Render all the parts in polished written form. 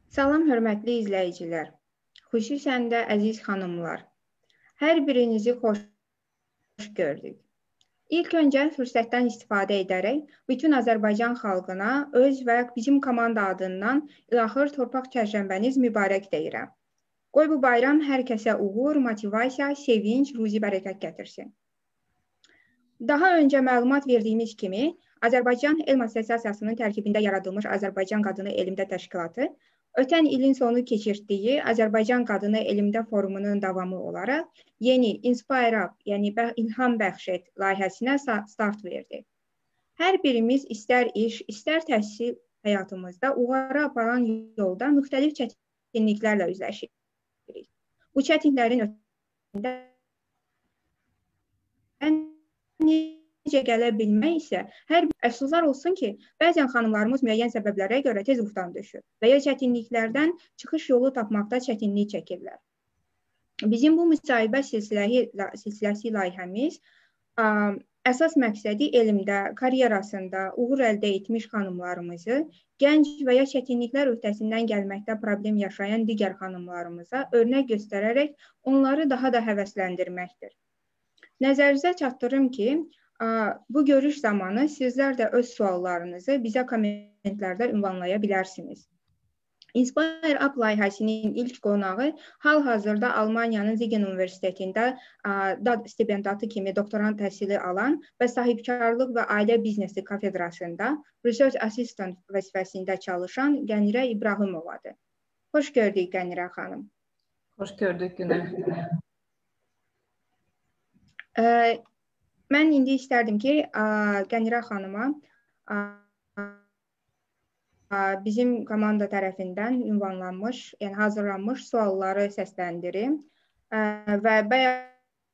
Salam, hörmətli izləyicilər, xüsusən də əziz xanımlar. Hər birinizi xoş gördük. İlk öncə fürsətdən istifadə edərək bütün Azərbaycan xalqına öz və bizim komanda adından ilaxır torpaq çərşənbəniz mübarək deyirəm. Qoy bu bayram hər kəsə uğur, motivasiya, sevinç, ruzi bərəkət gətirsin. Daha öncə məlumat verdiyimiz kimi, Azərbaycan Elm Assosiasiyasının tərkibində yaradılmış Azərbaycan Qadını Elmdə Təşkilatı ötən ilin sonu keçirdiyi Azərbaycan Qadını Elmdə Forumunun davamı olaraq yeni Inspire Up, yəni İlham Bəxş Et layihəsinə start verdi. Hər birimiz istər iş, istər təhsil həyatımızda uğara aparan yolda müxtəlif çətinliklərlə üzləşirik. Bu çətinliklərin ötəsində necə gələ bilmək isə hər bir əfsuslar olsun ki, bəzən xanımlarımız müəyyən səbəblərə görə tez ruhdan düşür və ya çətinliklərdən çıxış yolu tapmaqda çətinlik çəkirlər. Bizim bu müsahibə silsiləsi layihəmiz əsas məqsədi elmdə, karyerasında uğur əldə etmiş xanımlarımızı, gənc və ya çətinliklər öhdəsindən gəlməkdə problem yaşayan digər xanımlarımıza örnək göstərərək onları daha da həvəsləndirməkdir. Nəzərinizə çatdırım ki, bu görüş zamanı sizlər də öz suallarınızı bizə kommentlərdə ünvanlaya bilərsiniz. Inspire Up layihəsinin ilk qonağı hal-hazırda Almaniyanın Siegen Universitetində stipendiatı kimi doktorant təhsili alan və sahibkarlıq və ailə biznesi kafedrasında Research Assistant vəzifəsində çalışan Qənirə İbrahimovadır. Xoş gördük Qənirə xanım. Xoş gördük Günel. Mən indi istərdim ki, Qənirə xanıma bizim komanda tərəfindən ünvanlanmış, yəni hazırlanmış sualları səsləndirim və bayaq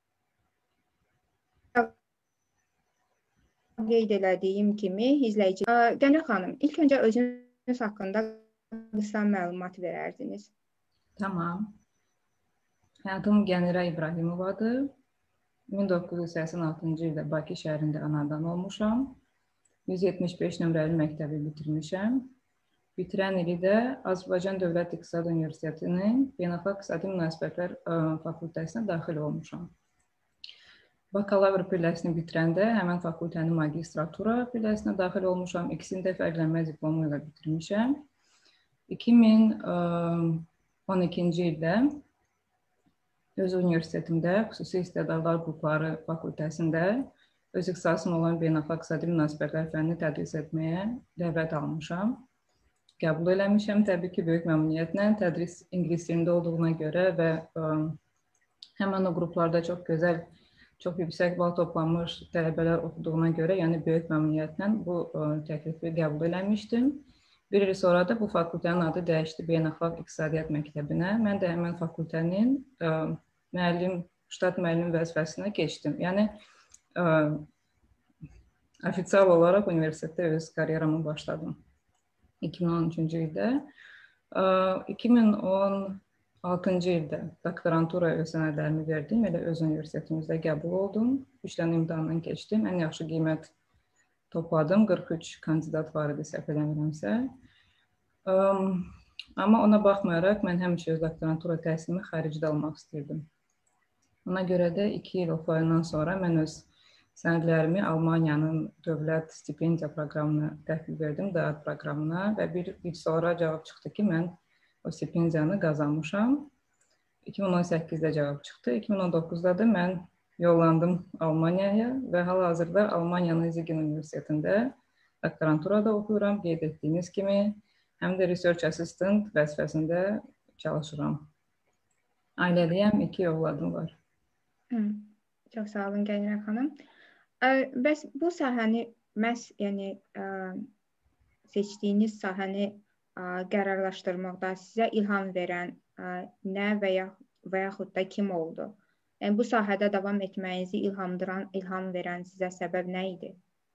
qeyd elədiyim kimi izləyici. Qənirə xanım, ilk öncə özünüz haqqında qısa məlumat verərdiniz. Tamam. Adım Qənirə İbrahimovadır. 1986-cı ildə Bakı şəhərində anadan olmuşam. 175 nömrəli məktəbi bitirmişəm. Bitirən ili də Azərbaycan Dövlət İqtisad Universitetinin Beynəlxalq İqtisadi Münasibətlər fakültəsinə daxil olmuşam. Bakalavr pilləsini bitirəndə həmən fakültənin magistratura pilləsinə daxil olmuşam. İkisini də fərqlənmə diplomu ilə bitirmişəm. 2012-ci ildə öz universitetimdə xüsusi istedadlar qrupları fakültəsində öz ixtisasım olan beynəlxalq iqtisadi münasibətlər fənnini tədris etməyə dəvət almışam. Qəbul eləmişəm, təbii ki, böyük məmnuniyyətlə. Tədris ingilis dilində olduğuna görə və həmən o qruplarda çox gözəl, çox yüksək bal toplanmış tələbələr oxuduğuna görə, yəni böyük məmnuniyyətlə bu təklifi qəbul eləmişdim. Bir il sonra da bu fakültənin adı dəyişdi Beynəlxalq İqtisadiyyat Məktəbinə. Mən də həmən fakültənin ştat müəllim vəzifəsinə keçdim. Yəni, ofisial olaraq universitetdə öz karyeramı başladım 2013-cü ildə. 2016-cı ildə doktorantura öz sənədlərimi verdim, elə öz universitetimizdə qəbul oldum. 3 dənə imtahandan keçdim, ən yaxşı qiymət topladım, 43 kandidat var idi, səhv eləmirəmsə. Amma ona baxmayaraq, mən həmişə öz doktorantura təhsilimi xaricdə almaq istəyirdim. Ona görə də 2 il oxuyandan sonra mən öz sənədlərimi Almaniyanın dövlət stipendiya proqramına təhvil verdim, DAAD proqramına və bir il sonra cavab çıxdı ki, mən o stipendiyanı qazanmışam. 2018-də cavab çıxdı, 2019-da da mən yollandım Almaniyaya və hal-hazırda Almaniyanın Siegen Universitetində doktoranturada oxuyuram, qeyd etdiyiniz kimi, həm də Research Assistant vəzifəsində çalışıram. Ailəliyəm, 2 övladım var. Çox sağ olun Qənirə xanım. Bəs bu sahəni məhz seçdiyiniz sahəni qərarlaşdırmaqda sizə ilham verən nə və yaxud da kim oldu? Yəni bu sahədə davam etməyinizi ilham verən sizə səbəb nə idi?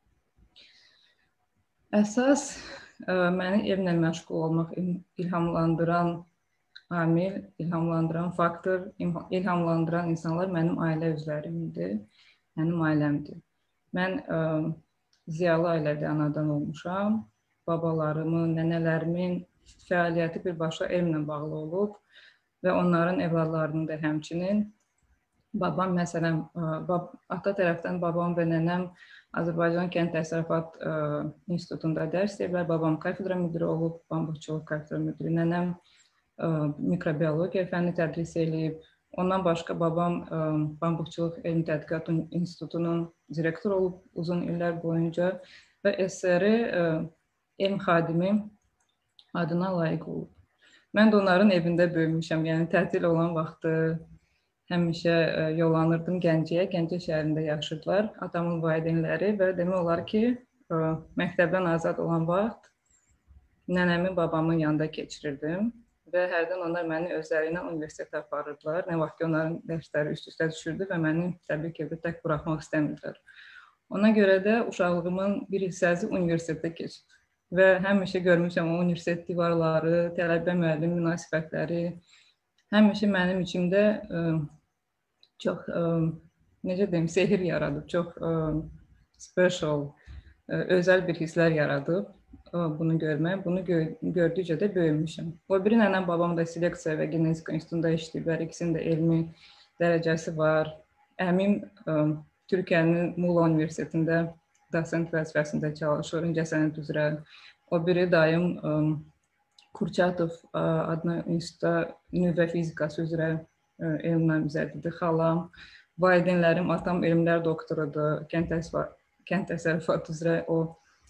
Əsas məni elmlə məşğul olmaq ilhamlandıran amil, ilhamlandıran faktor, ilhamlandıran insanlar mənim ailə üzvlərim idi, mənim ailəmdir. Mən ziyalı ailədə anadan olmuşam. Babalarımın, nənələrimin fəaliyyəti birbaşa elmlə bağlı olub və onların evladlarının da həmçinin. Babam məsələn, ata tərəfdən babam və nənəm Azərbaycan Kənd Təsərrüfat İnstitutunda dərs deyiblər. Babam kafedra müdiri olub, pambıqçılıq kafedra müdiri. Nənəm mikrobiologiya fənni tədris eləyib. Ondan başqa babam pambıqçılıq elmi tədqiqat institutunun direktoru olub uzun illər boyunca və SSR elm xadimi adına layiq olub. Mən də onların evində böyümüşəm, yəni tətil olan vaxtı həmişə yollanırdım Gəncəyə, Gəncə şəhərində yaşayırdılar atamın valideynləri və demək olar ki, məktəbdən azad olan vaxt nənəmi babamın yanında keçirirdim və hərdən onlar məni özləri ilə universitetə aparırdılar. Nə vaxt ki, onların dərsləri üst-üstə düşürdü və məni təbii ki, tək buraxmaq istəmirdilər. Ona görə də uşaqlığımın bir hissəsi universitetdə keçib və həmişə görmüşəm o universitet divarları, tələbə-müəllim münasibətləri həmişə mənim içimdə çox, necə deyim, sehir yaradıb, çox special, özəl bir hisslər yaradıb bunu görmək. Bunu gördükcə də böyümüşəm. O biri nənəm, babam da seleksiya və genetika institutunda işləyiblər, ikisinin də elmi dərəcəsi var. Əmim Türkiyənin Muğla Universitetində dosent vəzifəsində çalışır, incəsənət üzrə. O biri dayım Kurçatov adına institutda nüvə fizikası üzrə elm namizədidir. Xalam, valideynlərim, atam elmlər doktorudur, kənd təsərrüfatı üzrə. O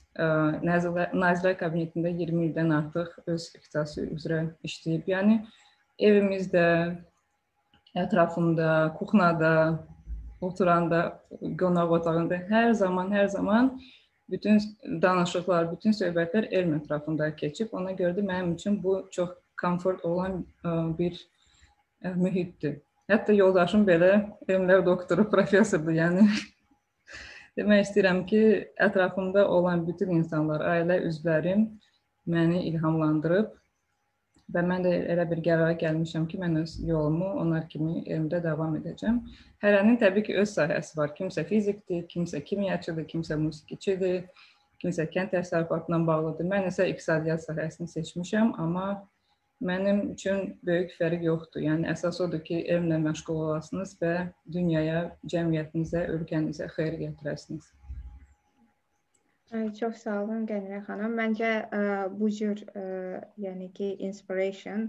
Nazirlər Kabinetində 20 ildən artıq öz ixtisası üzrə işləyib. Yəni evimizdə, ətrafında, kuxnada, oturanda, qonaq otağında hər zaman bütün danışıqlar, bütün söhbətlər elm ətrafında keçib. Ona görə də mənim üçün bu çox komfort olan bir mühitdir. Hətta yoldaşım belə elmlər doktoru, professordur. Yəni demək istəyirəm ki, ətrafımda olan bütün insanlar, ailə üzvlərim məni ilhamlandırıb və mən də elə bir qərara gəlmişəm ki, mən öz yolumu onlar kimi elmdə davam edəcəm. Hərənin təbii ki, öz sahəsi var. Kimsə fizikdir, kimsə kimyaçıdır, kimsə musiqiçidir, kimsə kənd təsərrüfatla bağlıdır. Mən isə iqtisadiyyat sahəsini seçmişəm, amma mənim üçün böyük fərq yoxdur. Yəni əsas odur ki, elmlə məşğul olasınız və dünyaya, cəmiyyətinizə, ölkənizə xeyir gətirəsiniz. Çox sağ olun Qənirə xanım. Məncə bu cür yəni ki, inspiration,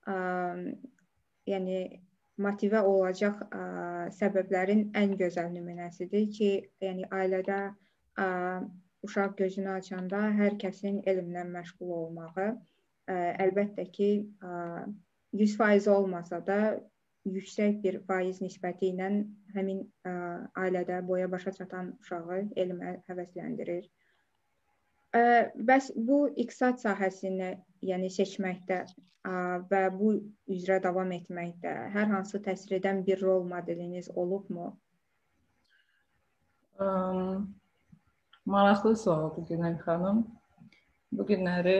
yəni motivə olacaq səbəblərin ən gözəl nümunəsidir ki, yəni ailədə uşaq gözünü açanda hər kəsin elmlə məşğul olmağı, əlbəttə ki, 100% olmasa da yüksək bir faiz nisbəti ilə həmin ailədə boya başa çatan uşağı elmə həvəsləndirir. Bəs bu iqtisad sahəsini yəni seçməkdə və bu üzrə davam etməkdə hər hansı təsir edən bir rol modeliniz olubmu? Maraqlı sualdır Günel xanım. Bu günləri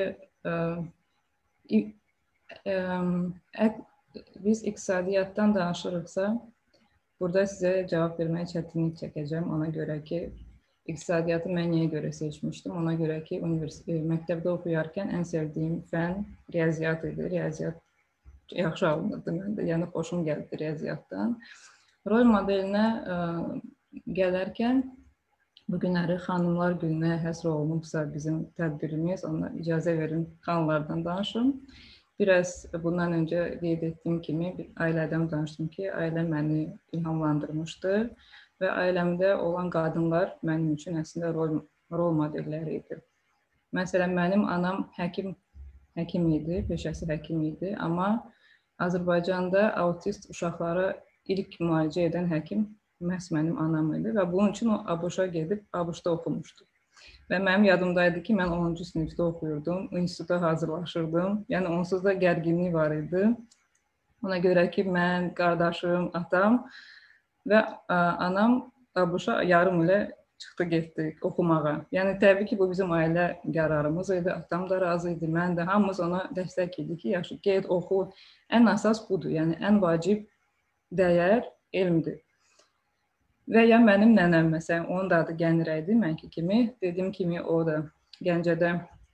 biz iqtisadiyyatdan danışırıqsa, burada sizə cavab verməyə çətinlik çəkəcəm. Ona görə ki, iqtisadiyyatı mən niyə görə seçmişdim? Ona görə ki, məktəbdə oxuyarkən ən sevdiyim fən riyaziyyat idi. Riyaziyyat yaxşı alınırdı məndə, yəni xoşum gəldi riyaziyyatdan. Rol modelinə gələrkən, bu günləri xanımlar gününə həsr olunubsa bizim tədbirimiz, ona icazə verin xanımlardan danışım. Biraz bundan öncə qeyd etdiyim kimi ailədən danışdım ki, ailəm məni ilhamlandırmışdı və ailəmdə olan qadınlar mənim üçün əslində rol modelləri idi. Məsələn, mənim anam həkim idi, peşəsi həkim idi, amma Azərbaycanda autist uşaqlara ilk müalicə edən həkim məhz mənim anam idi və bunun üçün o ABŞ-a gedib ABŞ-da oxumuşdu. Və mənim yadımdaydı ki, mən 10-cu sinifdə oxuyurdum, instituta hazırlaşırdım, yəni onsuz da gərginlik var idi. Ona görə ki, mən, qardaşım, atam və anam ABŞ-a yarım ilə çıxdı, getdi oxumağa. Yəni, təbii ki, bu bizim ailə qərarımız idi, atam da razı idi, mən də, hamımız ona dəstək idi ki, yaxşı, get, oxu. Ən əsas budur, yəni ən vacib dəyər elmdir. Və ya mənim nənəm, məsələn, onun da adı Qənirə idi, mənki kimi, dediyim kimi o da Gəncədə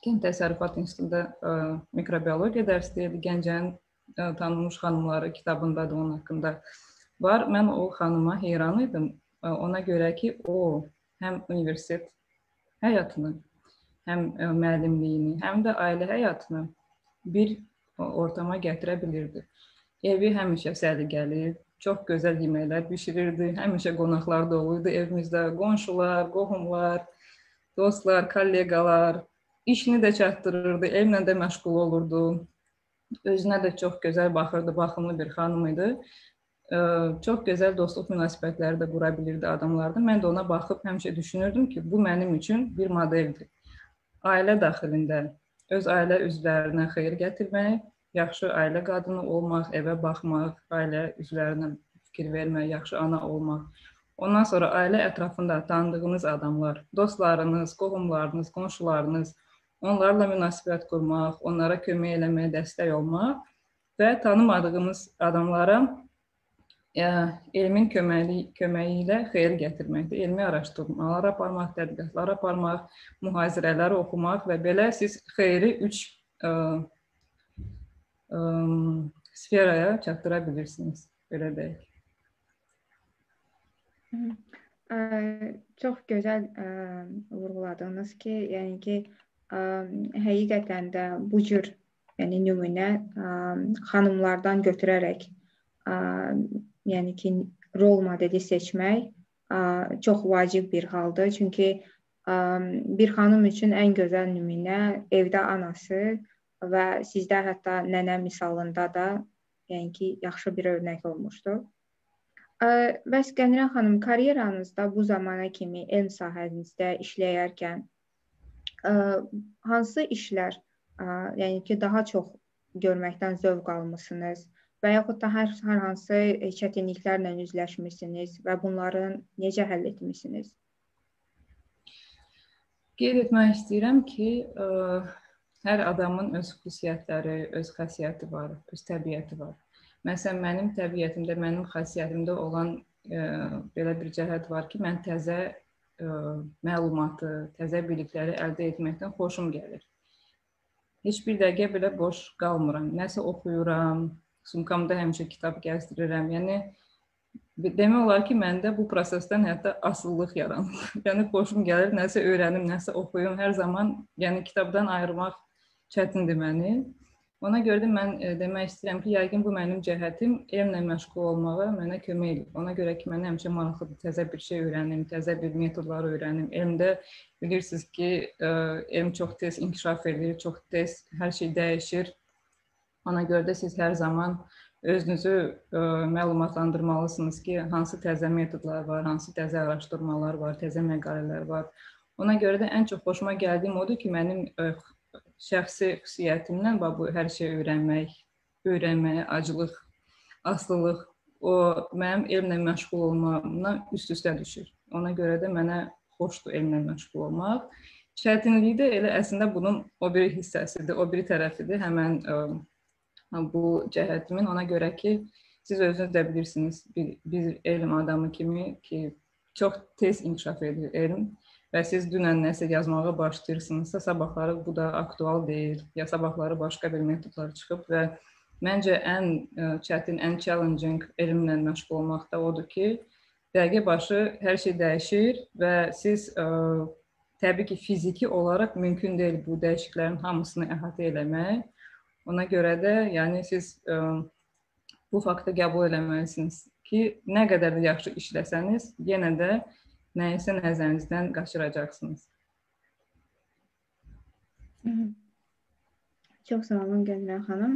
Kənd Təsərrüfat İnstitutunda mikrobiologiya dərsi deyildi. Gəncənin tanınmış xanımları kitabında da onun haqqında var. Mən o xanıma heyran idim. Ona görə ki, o həm universitet həyatını, həm müəllimliyini, həm də ailə həyatını bir ortama gətirə bilirdi. Evi həmişə səliqəli, çox gözəl yeməklər bişirirdi. Həmişə qonaqlar da olurdu evimizdə. Qonşular, qohumlar, dostlar, kollegalar. İşini də çatdırırdı, evlə də məşğul olurdu. Özünə də çox gözəl baxırdı, baxımlı bir xanım idi. Çox gözəl dostluq münasibətləri də qura bilirdi adamlarla. Mən də ona baxıb həmişə düşünürdüm ki, bu mənim üçün bir modeldir. Ailə daxilində öz ailə üzvlərinə xeyir gətirmək, yaxşı ailə qadını olmaq, evə baxmaq, ailə üzvlərinə fikir vermək, yaxşı ana olmaq. Ondan sonra ailə ətrafında tanıdığınız adamlar, dostlarınız, qohumlarınız, qonşularınız, onlarla münasibət qurmaq, onlara kömək eləməyə, dəstək olmaq və tanımadığımız adamlara elmin köməyi ilə xeyir gətirməkdir. Elmi araşdırmalar aparmaq, tədqiqatlar aparmaq, mühazirələr oxumaq və belə siz xeyri 3 sferaya çatdıra bilirsiniz, belə deyək. Çox gözəl vurğuladınız ki, yəni ki, həqiqətən də bu cür nümunə xanımlardan götürərək yəni ki, rol modeli seçmək çox vacib bir haldır. Çünki bir xanım üçün ən gözəl nümunə evdə anası və sizdə hətta nənə misalında da yəni ki, yaxşı bir örnək olmuşdur. Bəs Qənirə xanım, karyeranızda bu zamana kimi elm sahənizdə işləyərkən hansı işlər, yəni ki, daha çox görməkdən zövq almısınız və yaxud da hər hansı çətinliklərlə üzləşmisiniz və bunları necə həll etmisiniz? Qeyd etmək istəyirəm ki, hər adamın öz xüsusiyyətləri, öz xasiyyəti var, öz təbiəti var. Məsələn, mənim təbiətimdə, mənim xasiyyətimdə olan belə bir cəhət var ki, mən təzə məlumatı, təzə bilikləri əldə etməkdən xoşum gəlir. Heç bir dəqiqə belə boş qalmıram. Nəsə oxuyuram, sumkamda həmişə kitab gəzdirirəm. Yəni, demək olar ki, məndə bu prosesdən hətta asıllıq yaranır. Yəni, xoşum gəlir, nəsə öyrənim, nəsə oxuyum. Hər zaman kitabdan ayırmaq çətindir məni. Ona görə də mən demək istəyirəm ki, yəqin bu mənim cəhətim elmlə məşğul olmağa mənə kömək edir. Ona görə ki, mənə həmişə maraqlıdır, təzə bir şey öyrənim, təzə bir metodlar öyrənim. Elmdə bilirsiniz ki, elm çox tez inkişaf edir, çox tez hər şey dəyişir. Ona görə də siz hər zaman özünüzü məlumatlandırmalısınız ki, hansı təzə metodlar var, hansı təzə araşdırmalar var, təzə məqalələr var. Ona görə də ən çox xoşuma gəldiyim odur ki, mənim şəxsi xüsusiyyətimdən bu hər şeyi öyrənməyə, acılıq, aslılıq, o mənim elmlə məşğul olmamdan üst-üstə düşür. Ona görə də mənə xoşdur elmlə məşğul olmaq. Çətinliyi də elə əslində bunun o biri hissəsidir, o biri tərəfidir həmən bu cəhətimin. Ona görə ki, siz özünüz də bilirsiniz, bir elm adamı kimi ki, çox tez inkişaf edir elm. Və siz dünən nəsə yazmağa başlayırsınızsa, sabahları bu da aktual deyil, ya sabahları başqa bir metodlar çıxıb və məncə ən çətin, ən challenging elmlə məşğul olmaq da odur ki, dəqiqə başı hər şey dəyişir və siz təbii ki, fiziki olaraq mümkün deyil bu dəyişikliklərin hamısını əhatə eləmək. Ona görə də yəni siz bu faktı qəbul eləməlisiniz ki, nə qədər də yaxşı işləsəniz, yenə də nəyisə nəzərinizdən qaçıracaqsınız. Çox sağ olun Qənirə xanım.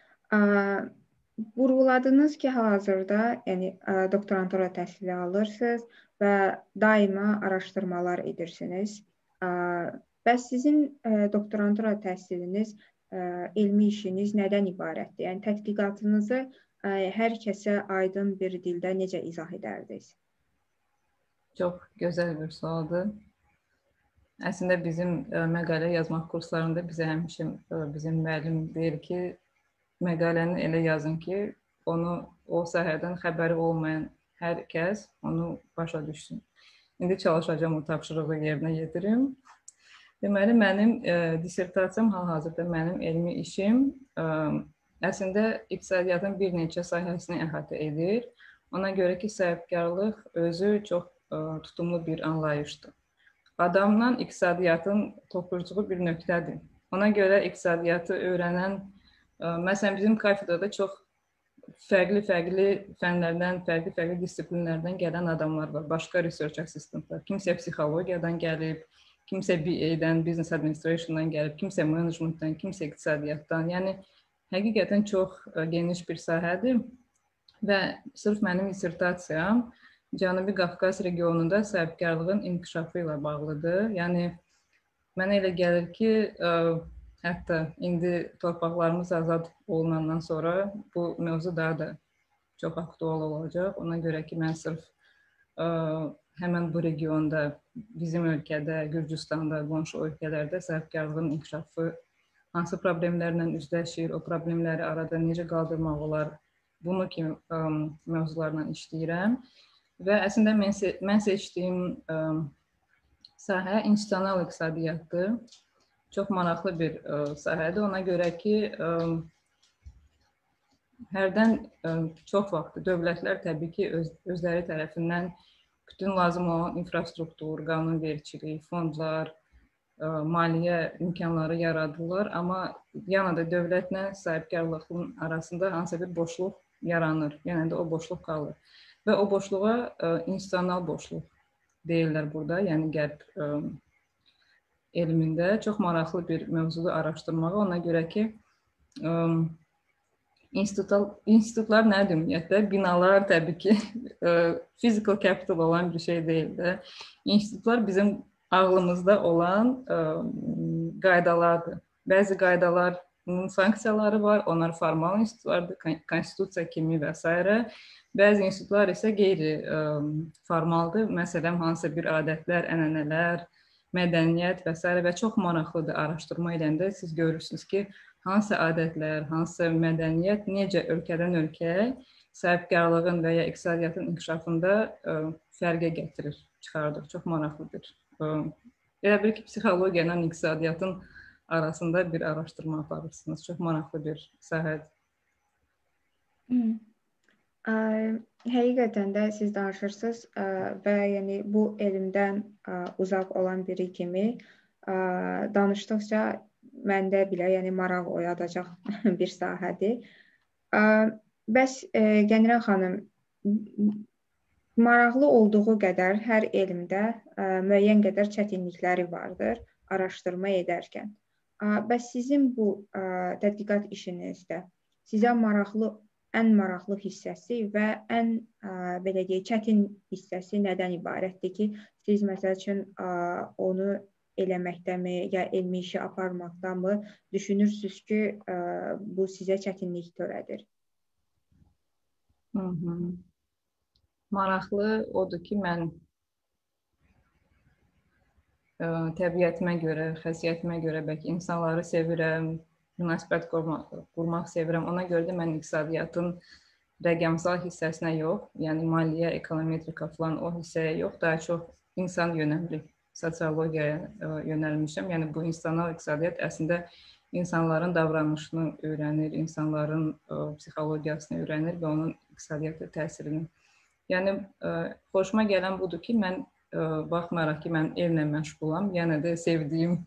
Vurğuladınız ki, hal-hazırda doktorantura təhsili alırsınız və daima araşdırmalar edirsiniz. Bəs sizin doktorantura təhsiliniz, elmi işiniz nədən ibarətdir? Yəni, tədqiqatınızı hər kəsə aydın bir dildə necə izah edərdiniz? Çox gözəl bir sualdır. Əslində bizim məqalə yazmaq kurslarında bizə həmişə bizim müəllim deyir ki, məqaləni elə yazın ki, onu o sahədən xəbəri olmayan hər kəs onu başa düşsün. İndi çalışacağım o tapşırığı yerinə yetirim. Deməli, mənim dissertasiyam hal-hazırda mənim elmi işim əslində iqtisadiyyatın bir neçə sahəsini əhatə edir. Ona görə ki, sahibkarlıq özü çox tutumlu bir anlayışdır. Adamla iqtisadiyyatın toxucuğu bir nöqtədir. Ona görə iqtisadiyyatı öyrənən, məsələn, bizim kafedrada çox fərqli fənlərdən, fərqli disiplinlərdən gələn adamlar var. Başqa research assistantlar. Kimsə psixologiyadan gəlib, kimsə BA-dən, business administrationdan gəlib, kimsə managementdan, kimsə iqtisadiyyatdan. Yəni, həqiqətən çox geniş bir sahədir və sırf mənim dissertasiyam Cənubi Qafqaz regionunda sahibkarlığın inkişafı ilə bağlıdır. Yəni, mənə elə gəlir ki, hətta indi torpaqlarımız azad olunandan sonra bu mövzu daha da çox aktual olacaq. Ona görə ki, mən sırf həmən bu regionda, bizim ölkədə, Gürcüstanda, qonşu ölkələrdə sahibkarlığın inkişafı hansı problemlərlə üzləşir, o problemləri arada necə qaldırmaq olar, bunu kimi mövzularla işləyirəm. Və əslində mən seçdiyim sahə institusional iqtisadiyyatdır. Çox maraqlı bir sahədir. Ona görə ki, hərdən çox vaxt dövlətlər təbii ki, özləri tərəfindən bütün lazım olan infrastruktur, qanunvericilik, fondlar, maliyyə imkanları yaradırlar. Amma yana da dövlətlə sahibkarlığın arasında hansısa bir boşluq yaranır. Yəni də o boşluq qalır. Və o boşluğa institusional boşluq deyirlər burada. Yəni qərb elmində çox maraqlı bir mövzudu araşdırmağa. Ona görə ki, institutlar nədir ümumiyyətlə? Binalar təbii ki, physical capital olan bir şey deyil də. İnstitutlar bizim ağlımızda olan qaydalardır. Bəzi qaydaların sanksiyaları var, onlar formal institutlardır, konstitusiya kimi və s. Bəzi institutlar isə qeyri-formaldır. Məsələn, hansısa bir adətlər, ənənələr, mədəniyyət və s. və çox maraqlıdır araşdırma edəndə. Siz görürsünüz ki, hansı adətlər, hansı mədəniyyət necə ölkədən ölkəyə sahibkarlığın və ya iqtisadiyyatın inkişafında fərqə gətirir, çıxardır. Çox maraqlıdır. Elə bir ki, psixologiya ilə iqtisadiyyatın arasında bir araşdırma aparırsınız. Çox maraqlı bir sahədir. Həqiqətən də siz danışırsınız və yəni bu elmdən uzaq olan biri kimi danışdıqca məndə belə yəni maraq oyadacaq bir sahədir. Bəs Qənirə xanım, maraqlı olduğu qədər hər elmdə müəyyən qədər çətinlikləri vardır araşdırma edərkən. Bəs sizin bu tədqiqat işinizdə sizə ən maraqlı hissəsi və ən belə deyək, çətin hissəsi nədən ibarətdir ki, siz məsəl üçün onu eləməkdəmi, ya elmi işi aparmaqdamı düşünürsünüz ki, bu sizə çətinlik törədir? Maraqlı odur ki, mən təbiətimə görə, xəsiyyətimə görə bəlkə insanları sevirəm, münasibət qurmaq sevirəm. Ona görə də mən iqtisadiyyatın rəqəmsal hissəsinə yox, yəni maliyyə, ekonometrika falan o hissəyə yox, daha çox insan yönəmli sosiologiyaya yönəlmişəm. Yəni bu institusional iqtisadiyyat əslində insanların davranışını öyrənir, insanların psixologiyasını öyrənir və onun iqtisadiyyata təsirini. Yəni xoşuma gələn budur ki, mən baxmayaraq ki, mən elmlə məşğulam, yəni də sevdiyim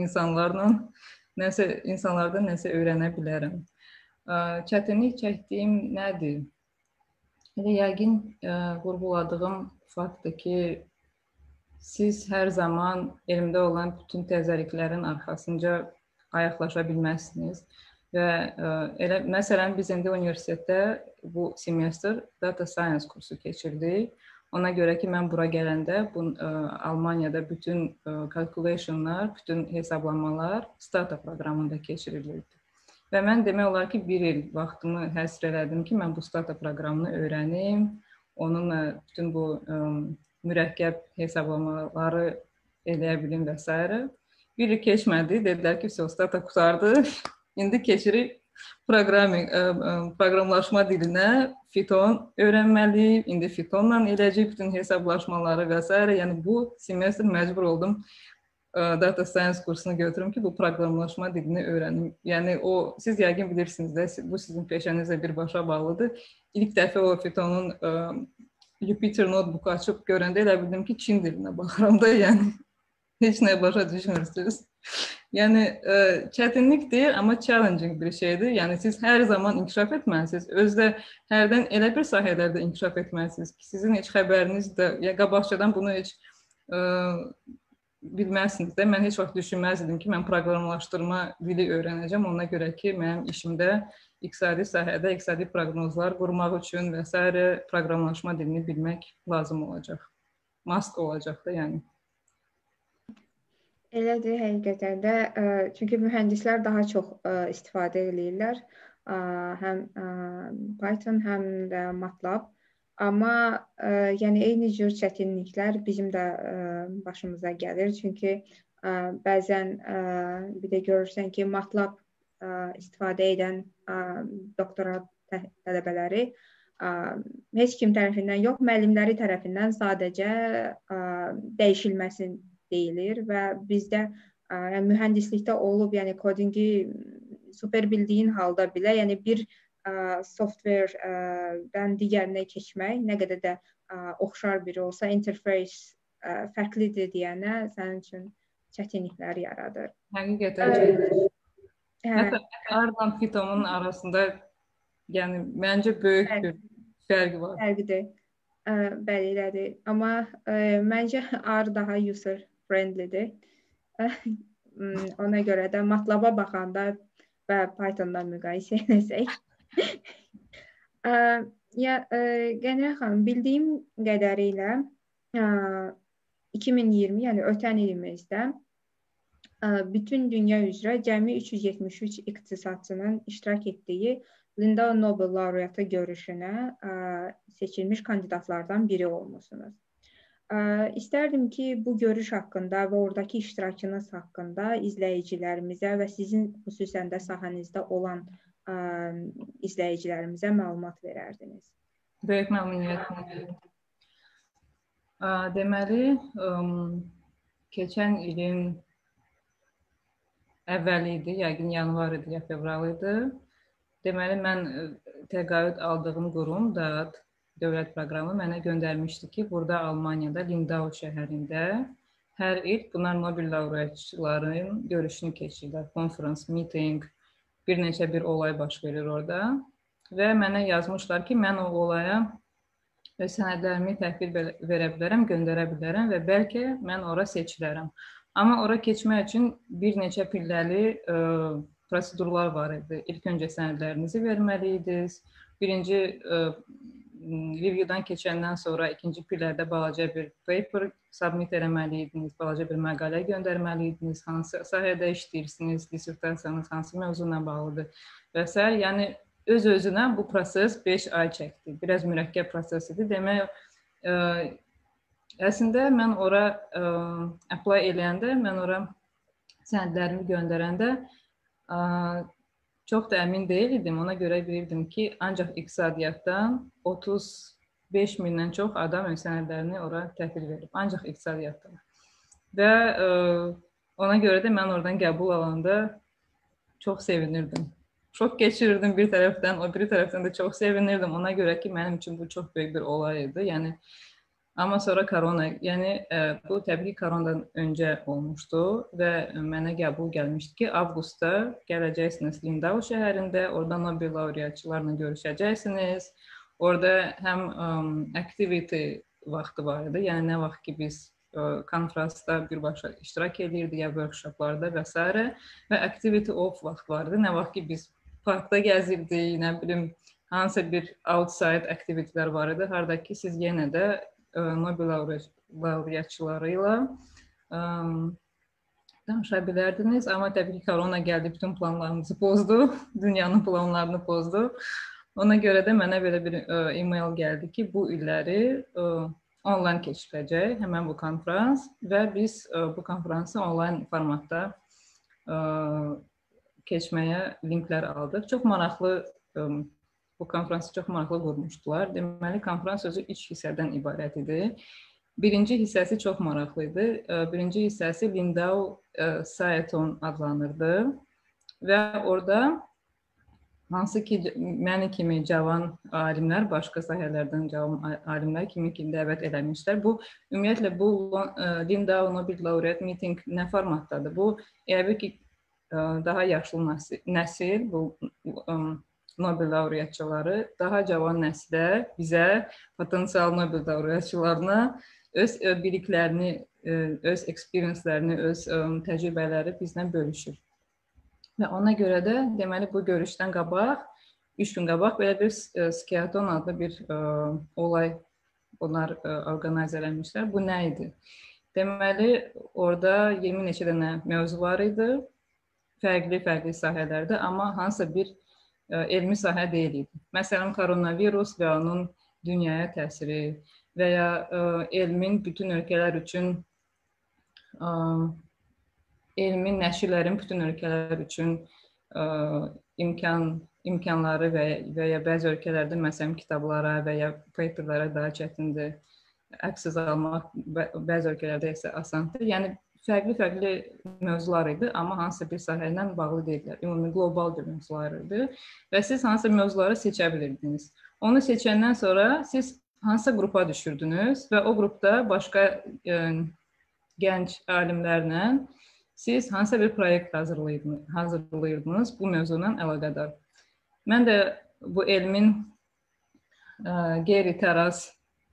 insanlardan nəsə öyrənə bilərəm. Çətinlik çəkdiyim nədir? Yəqin vurğuladığım faktdır ki, siz hər zaman elmdə olan bütün təzəliklərin arxasınca ayaqlaşa bilməzsiniz. Və məsələn, biz indi universitetdə bu semestr Data Science kursu keçirdik. Ona görə ki, mən bura gələndə Almaniyada bütün calculationlar, bütün hesablamalar startup proqramında keçirilirdi. Və mən demək olar ki, bir il vaxtımı həsr elədim ki, mən bu startup proqramını öyrənim, onunla bütün bu mürəkkəb hesablamaları eləyə bilim və s. Bir il keçmədi, dedilər ki, startup qutardı, indi keçirik proqramlaşma dilinə, Python öyrənməliyik, indi Pythonla eləcək bütün hesablaşmaları və s. Yəni bu semestr məcbur oldum data science kursunu götürüm ki bu proqramlaşma dilini öyrənim. Yəni siz yəqin bilirsiniz də, bu sizin peşənizlə birbaşa bağlıdır. İlk dəfə o Python'un Jupyter notebook açıb görəndə elə bildim ki, Çin dilinə baxıram da, yəni heç nə başa düşmürsünüz. Yəni çətinlik deyil, amma challenging bir şeydir. Yəni siz hər zaman inkişaf etməlisiniz. Özdə hərdən elə bir sahələrdə inkişaf etməlisiniz ki, sizin heç xəbəriniz də, ya qabaqcadan bunu heç bilməzsiniz də. Mən heç vaxt düşünməzdim ki, mən proqramlaşdırma dili öyrənəcəm. Ona görə ki, mənim işimdə iqtisadi sahədə iqtisadi proqnozlar qurmaq üçün və s. proqramlaşma dilini bilmək lazım olacaq. Must olacaq da, yəni. Elədir, həqiqətən də. Çünki mühəndislər daha çox istifadə edirlər. Həm Python, həm də MATLAB. Amma yəni eyni cür çətinliklər bizim də başımıza gəlir. Çünki bəzən bir də görürsən ki, MATLAB istifadə edən doktorat tələbələri heç kim tərəfindən yox, müəllimləri tərəfindən sadəcə dəyişilməsin deyilir və bizdə mühəndislikdə olub, yəni kodingi super bildiyin halda belə, yəni bir softwaredən digərinə keçmək, nə qədər də oxşar biri olsa, interface fərqlidir deyənə sənin üçün çətinliklər yaradır. Həqiqətən. R-la Python'un arasında yəni məncə böyük bir fərq var. Fərqdir. Bəli, elədir. Amma məncə R daha user friendlydir. Ona görə də MATLAB-a baxanda və Python-dan müqayisə etsək. Qənirə xanım, bildiyim qədərilə 2020, yəni ötən ilimizdə bütün dünya üzrə cəmi 373 iqtisadçının iştirak etdiyi Linda Nobel laureatı görüşünə seçilmiş kandidatlardan biri olmusunuz. İstərdim ki, bu görüş haqqında və oradakı iştirakınız haqqında izləyicilərimizə və sizin xüsusən də sahənizdə olan izləyicilərimizə məlumat verərdiniz. Böyük məmnuniyyətlə. Deməli, keçən ilin əvvəli idi, yəqin yanvar idi, ya fevral idi. Deməli, mən təqaüd aldığım qurum DAAD dövlət proqramı mənə göndərmişdi ki, burada Almaniyada Lindau şəhərində hər il bunlar Nobel laureatçıların görüşünü keçirirlər. Konferans, meeting, bir neçə bir olay baş verir orada və mənə yazmışlar ki, mən o olaya sənədlərimi təhvil verə bilərəm, göndərə bilərəm və bəlkə mən ora seçilərəm. Amma ora keçmək üçün bir neçə pilləli prosedurlar var idi. İlk öncə sənədlərinizi verməliydiniz. Birinci review'dan keçəndən sonra ikinci pillərdə balaca bir paper submit eləməliydiniz, balaca bir məqalə göndərməliydiniz, hansı sahədə işləyirsiniz, dissertasiyanız hansı mövzuna bağlıdır və s. Yəni öz-özünə bu proses 5 ay çəkdi. Biraz mürəkkəb proses idi. Demək, əslində mən ora apply eləyəndə, mən ora sənədlərimi göndərəndə çox da əmin deyildim. Ona görə bilirdim ki, ancaq iqtisadiyyatdan 35 mindən çox adam öz sənədlərini ora təhvil verib. Ancaq iqtisadiyyatdan. Və ona görə də mən oradan qəbul alanda çox sevinirdim. Şok keçirirdim bir tərəfdən, o biri tərəfdən də çox sevinirdim. Ona görə ki, mənim üçün bu çox böyük bir olay idi. Yəni, amma sonra korona, yəni bu təbii ki, koronadan öncə olmuşdu və mənə qəbul gəlmişdi ki, avqustda gələcəksiniz Lindau şəhərində, orada Nobel laureatçılarla görüşəcəksiniz. Orada həm activity vaxtı var idi, yəni nə vaxt ki biz konferansda birbaşa iştirak edirdik ya workshoplarda və s. və activity off vaxt var idi, nə vaxt ki biz parkda gəzirdik, nə bilim, hansısa bir outside activitylər var idi, harada ki siz yenə də Nobel laureatçıları ilə danışa bilərdiniz. Amma təbii ki, korona gəldi, bütün planlarımızı pozdu, dünyanın planlarını pozdu. Ona görə də mənə belə bir e-mail gəldi ki, bu illəri onlayn keçiriləcək, həmən bu konferans və biz bu konferansı onlayn formatda keçməyə linklər aldıq. Çox maraqlı, bu konferansı çox maraqlı qurmuşdular. Deməli, konferans özü 3 hissədən ibarət idi. Birinci hissəsi çox maraqlı idi. Birinci hissəsi Lindau Saeton adlanırdı və orada hansı ki məni kimi cavan alimlər, başqa sahələrdən cavan alimlər kimi dəvət eləmişlər. Bu ümumiyyətlə bu Lindau Nobel laureat meeting nə formatdadır? Bu yəni ki daha yaşlı nəsil bu Nobel laureatçıları daha cavan nəslə, bizə potensial Nobel laureatçılarına öz biliklərini, öz experience-lərini, öz təcrübələri bizlə bölüşür. Və ona görə də deməli bu görüşdən qabaq, 3 gün qabaq belə bir Skiaton adlı bir olay onlar orqanizə eləmişlər. Bu nə idi? Deməli orada 20 neçə dənə mövzu var idi. Fərqli sahələrdə, amma hansısa bir elmi sahə deyil idi. Məsələn, koronavirus və onun dünyaya təsiri və ya elmin bütün ölkələr üçün elmin nəşrlərin bütün ölkələr üçün imkanları və ya bəzi ölkələrdə məsələn kitablara və ya paperlara daha çətindir. Əksiz almaq bəzi ölkələrdə isə asandır. Yəni fərqli mövzular idi, amma hansısa bir sahə ilə bağlı deyillər. Ümumi qlobal bir mövzular idi və siz hansısa mövzuları seçə bilirdiniz. Onu seçəndən sonra siz hansısa qrupa düşürdünüz və o qrupda başqa gənc alimlərlə siz hansısa bir proyekt hazırlayırdınız bu mövzuyla əlaqədar. Mən də bu elmin qeyri-təraz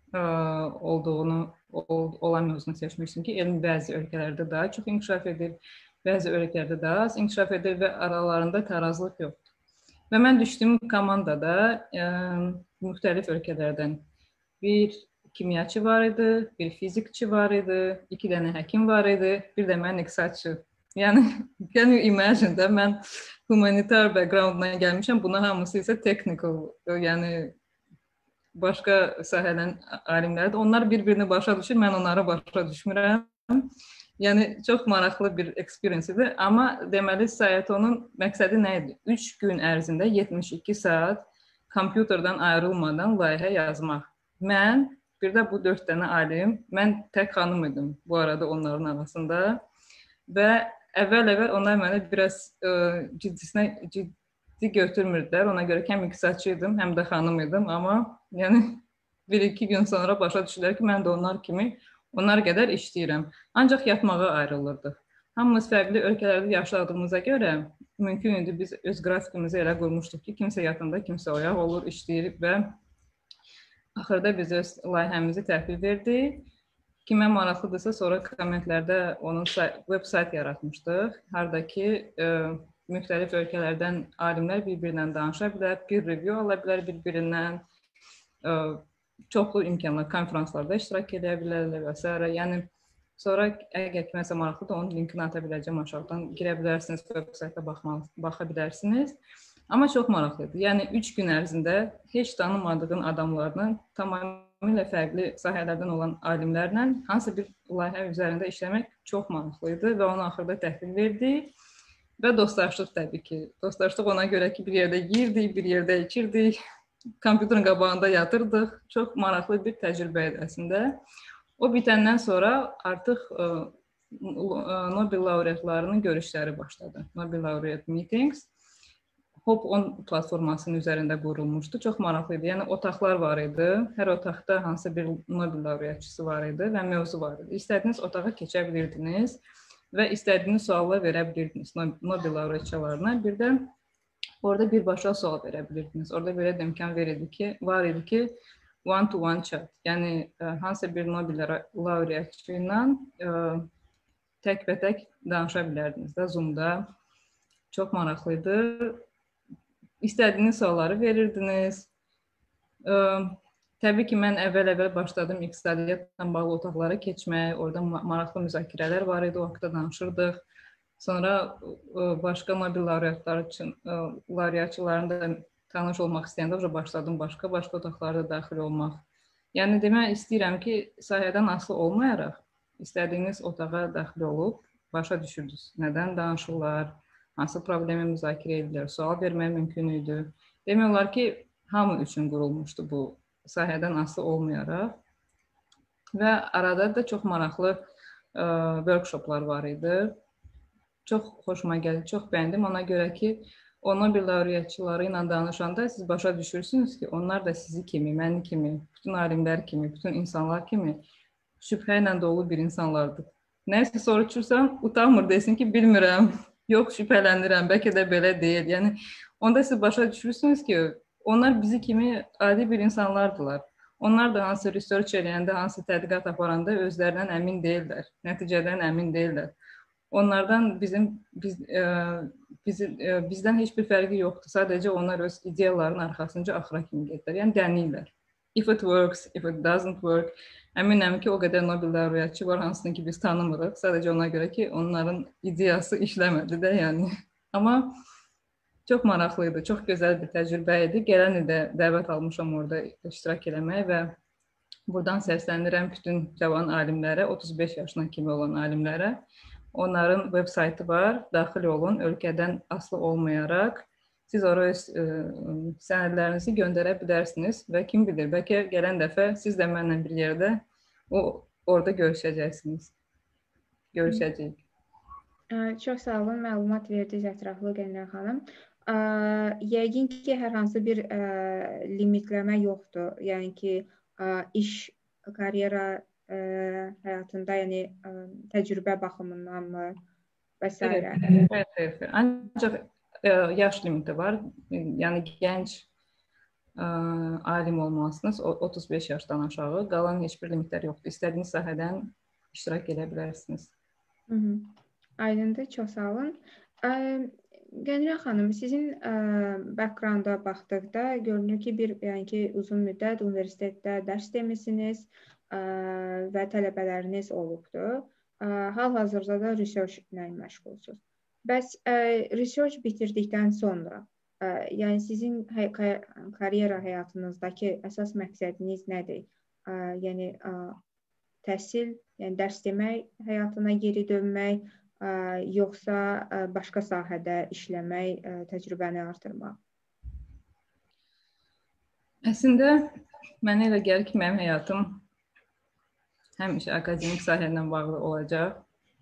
olan mövzunu seçmişdim ki, elm bəzi ölkələrdə daha çox inkişaf edir, bəzi ölkələrdə daha az inkişaf edir və aralarında tarazlıq yoxdur. Və mən düşdüyüm komandada müxtəlif ölkələrdən bir kimyaçı var idi, bir fizikçi var idi, 2 dənə həkim var idi, bir də mən iqtisadçı. Yəni, can you imagine də mən humanitar background-dan gəlmişəm, buna hamısı isə technical, yəni başqa sahədən alimlərdir. Onlar bir-birini başa düşür, mən onları başa düşmürəm. Yəni, çox maraqlı bir experience idi. Amma deməli, Saetonun məqsədi nə idi? 3 gün ərzində 72 saat kompüterdən ayrılmadan layihə yazmaq. Mən, bir də bu 4 dənə alim, mən tək xanım idim bu arada onların arasında və əvvəl onlar mənə biraz ciddi götürmürdülər. Ona görə həm iqtisadçı idim, həm də xanım idim. Amma yəni 1-2 gün sonra başa düşdülər ki, mən də onlar qədər işləyirəm. Ancaq yatmağa ayrılırdıq. Hamımız fərqli ölkələrdə yaşadığımıza görə mümkün idi biz öz qrafikimizi elə qurmuşduq ki, kimsə yatında, kimsə oyaq olur, işləyir və axırda biz öz layihəmizi təhvil verdik. Kimə maraqlıdırsa, sonra kommentlərdə onun web-sayt yaratmışdıq. Haradakı müxtəlif ölkələrdən alimlər bir-birindən danışa bilər, peer review ala bilər bir-birindən, çoxlu imkanlar, konferanslarda iştirak edə bilərlər və s. Yəni, sonra əgər kiməsə maraqlıdır, onun linkini ata biləcəm aşağıdan. Girə bilərsiniz, web-saytda baxa bilərsiniz. Amma çox maraqlıdır. Yəni, 3 gün ərzində heç tanımadığın adamlarla, tamamilə fərqli sahələrdən olan alimlərlə hansı bir layihə üzərində işləmək çox maraqlı idi və onu axırda təhvil verdik. Və dostlaşdıq təbii ki. Dostlaşdıq ona görə ki, bir yerdə yeyirdik, bir yerdə içirdik, kompüterin qabağında yatırdıq. Çox maraqlı bir təcrübə idi əslində. O bitəndən sonra artıq Nobel laureatlarının görüşləri başladı. Nobel laureat meetings. Hop-on platformasının üzərində qurulmuşdu. Çox maraqlı idi. Yəni, otaqlar var idi. Hər otaqda hansısa bir Nobel laureatçısı var idi və mövzu var idi. İstədiyiniz otağa keçə bilirdiniz və istədiyiniz suallar verə bilirdiniz Nobel laureatçılarına. Bir də orada birbaşa sual verə bilirdiniz. Orada belə də imkan var idi ki, one-to-one chat. Yəni, hansısa bir Nobel laureatçı ilə tək-bətək danışa bilərdiniz də Zoom-da. Çox maraqlı idi. İstədiyiniz sualları verirdiniz. Təbii ki, mən əvvəl başladım iqtisadiyyatla bağlı otaqlara keçmək. Orada maraqlı müzakirələr var idi, o haqda danışırdıq. Sonra başqa Nobel laureatçıların da tanış olmaq istəyəndə başladım başqa otaqlarda daxil olmaq. Yəni, demək istəyirəm ki, sahədən asılı olmayaraq, istədiyiniz otağa daxil olub, başa düşürdünüz. Nədən danışırlar, hansı problemi müzakirə edirlər, sual vermək mümkün idi. Demək olar ki, hamı üçün qurulmuşdu bu, sahədən asılı olmayaraq. və arada da çox maraqlı workshoplar var idi. Çox xoşuma gəldi, çox bəyəndim. Ona görə ki, o Nobel laureatçıları ilə danışanda siz başa düşürsünüz ki, onlar da sizi kimi, məni kimi, bütün alimlər kimi, bütün insanlar kimi şübhə ilə dolu bir insanlardır. Nəysə soruşursan, utanmır desin ki, bilmirəm, yox şübhələnirəm, bəlkə də belə deyil. Yəni, onda siz başa düşürsünüz ki, onlar bizi kimi adi bir insanlardılar. Onlar da hansı research eləyəndə, hansı tədqiqat aparanda özlərindən əmin deyirlər, nəticədən əmin deyirlər. Onlardan bizdən heç bir fərqi yoxdur. Sadəcə onlar öz ideyaların arxasınca axıra kimi gedirlər. Yəni dənirlər. If it works, if it doesn't work. Əminəm ki, o qədər Nobel laureatçı var, hansını ki biz tanımırıq. Sadəcə ona görə ki, onların ideyası işləmədi də, yəni. Amma çox maraqlıydı, çox gözəl bir təcrübə idi. Gələn il də dəvət almışam orada iştirak eləməyə və buradan səslənirəm bütün cavan alimlərə, 35 yaşına kimi olan alimlərə. Onların web saytı var, daxil olun, ölkədən asılı olmayaraq. Siz oraya sənədlərinizi göndərə bilərsiniz və kim bilir, bəlkə gələn dəfə siz də mənlə bir yerdə orada görüşəcəksiniz. Görüşəcəyik. Çox sağ olun, məlumat verdiniz ətraflı Qənirə xanım. Yəqin ki, hər hansı bir limitləmə yoxdur. Yəni ki, iş, karyera həyatında, yəni təcrübə baxımından mı və s. Evet. Ancaq yaş limiti var. Yəni gənc alim olmalısınız. 35 yaşdan aşağı. Qalan heç bir limitlər yoxdur. İstədiyiniz sahədən iştirak edə bilərsiniz. Aydındır, çox sağ olun. Qənirə xanım, sizin backgrounda baxdıqda görünür ki, yəni ki, uzun müddət universitetdə dərs demisiniz və tələbələriniz olubdur. Hal-hazırda da research ilə məşğulsunuz. Bəs research bitirdikdən sonra, yəni sizin karyera həyatınızdakı əsas məqsədiniz nədir? Yəni təhsil, yəni dərs demək, həyatına geri dönmək, yoxsa başqa sahədə işləmək, təcrübəni artırmaq? Əslində, mənə elə gəlir ki, mənim həyatım həmişə akademik sahə ilə bağlı olacaq.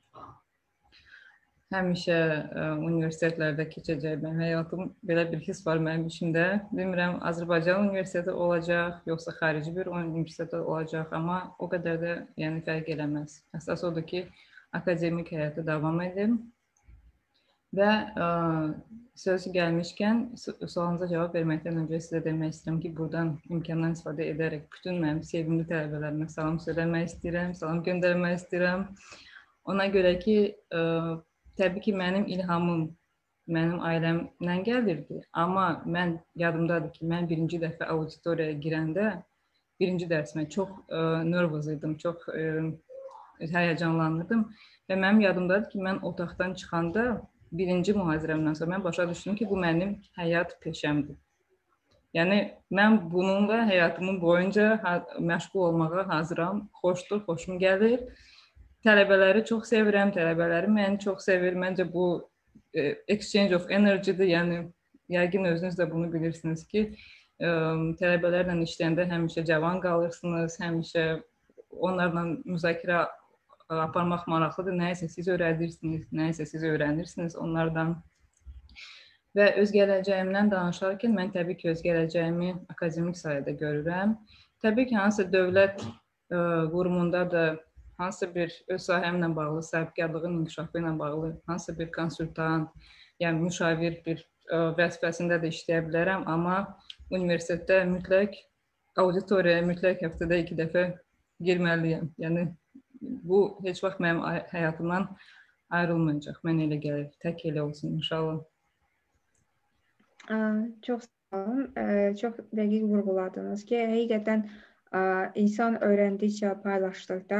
Həmişə universitetlərdə keçəcək mənim həyatım. Belə bir his var mənim içimdə. Bilmirəm, Azərbaycan universiteti olacaq, yoxsa xarici bir universitet olacaq, amma o qədər də yəni fərq eləməz. Əsas odur ki, akademik həyata davam edim. Və sözü gəlmişkən, sualınıza cavab verməkdən öncə sizə demək istəyirəm ki, buradan imkandan istifadə edərək bütün mənim sevimli tələbələrimə salam söyləmək istəyirəm, salam göndərmək istəyirəm. Ona görə ki, təbii ki, mənim ilhamım mənim ailəmdən gəlirdi, amma mən yadımdadır ki, mən birinci dəfə auditoriyaya girəndə, birinci dərsimə çox nervöz idim, çox həyəcanlanırdım və mənim yadımdadır ki, mən otaqdan çıxanda birinci mühazirəmdən sonra mən başa düşdüm ki, bu mənim həyat peşəmdir. Yəni, mən bununla həyatımın boyunca məşğul olmağa hazıram, xoşdur, xoşum gəlir. Tələbələri çox sevirəm, tələbələri məni çox sevir. Məncə bu exchange of energy-dir, yəni yəqin özünüz də bunu bilirsiniz ki, tələbələrlə işləyəndə həmişə cavan qalırsınız, həmişə onlarla müzakirə aparmaq maraqlıdır. Nəyisə siz öyrədirsiniz, nəyisə siz öyrənirsiniz onlardan. Və öz gələcəyimdən danışarkən mən təbii ki, öz gələcəyimi akademik sahədə görürəm. Təbii ki, hansısa dövlət qurumunda da hansısa bir öz sahəmlə bağlı, sahibkarlığın inkişafı ilə bağlı, hansısa bir konsultant, yəni müşavir bir vəzifəsində də işləyə bilərəm, amma universitetdə mütləq auditoriyaya mütləq həftədə 2 dəfə girməliyəm. Yəni bu heç vaxt mənim həyatımdan ayrılmayacaq. Mən elə gəlir, tək elə olsun inşallah. Çox sağ olun. Çox dəqiq vurğuladınız ki, həqiqətən insan öyrəndikcə, paylaşdıqda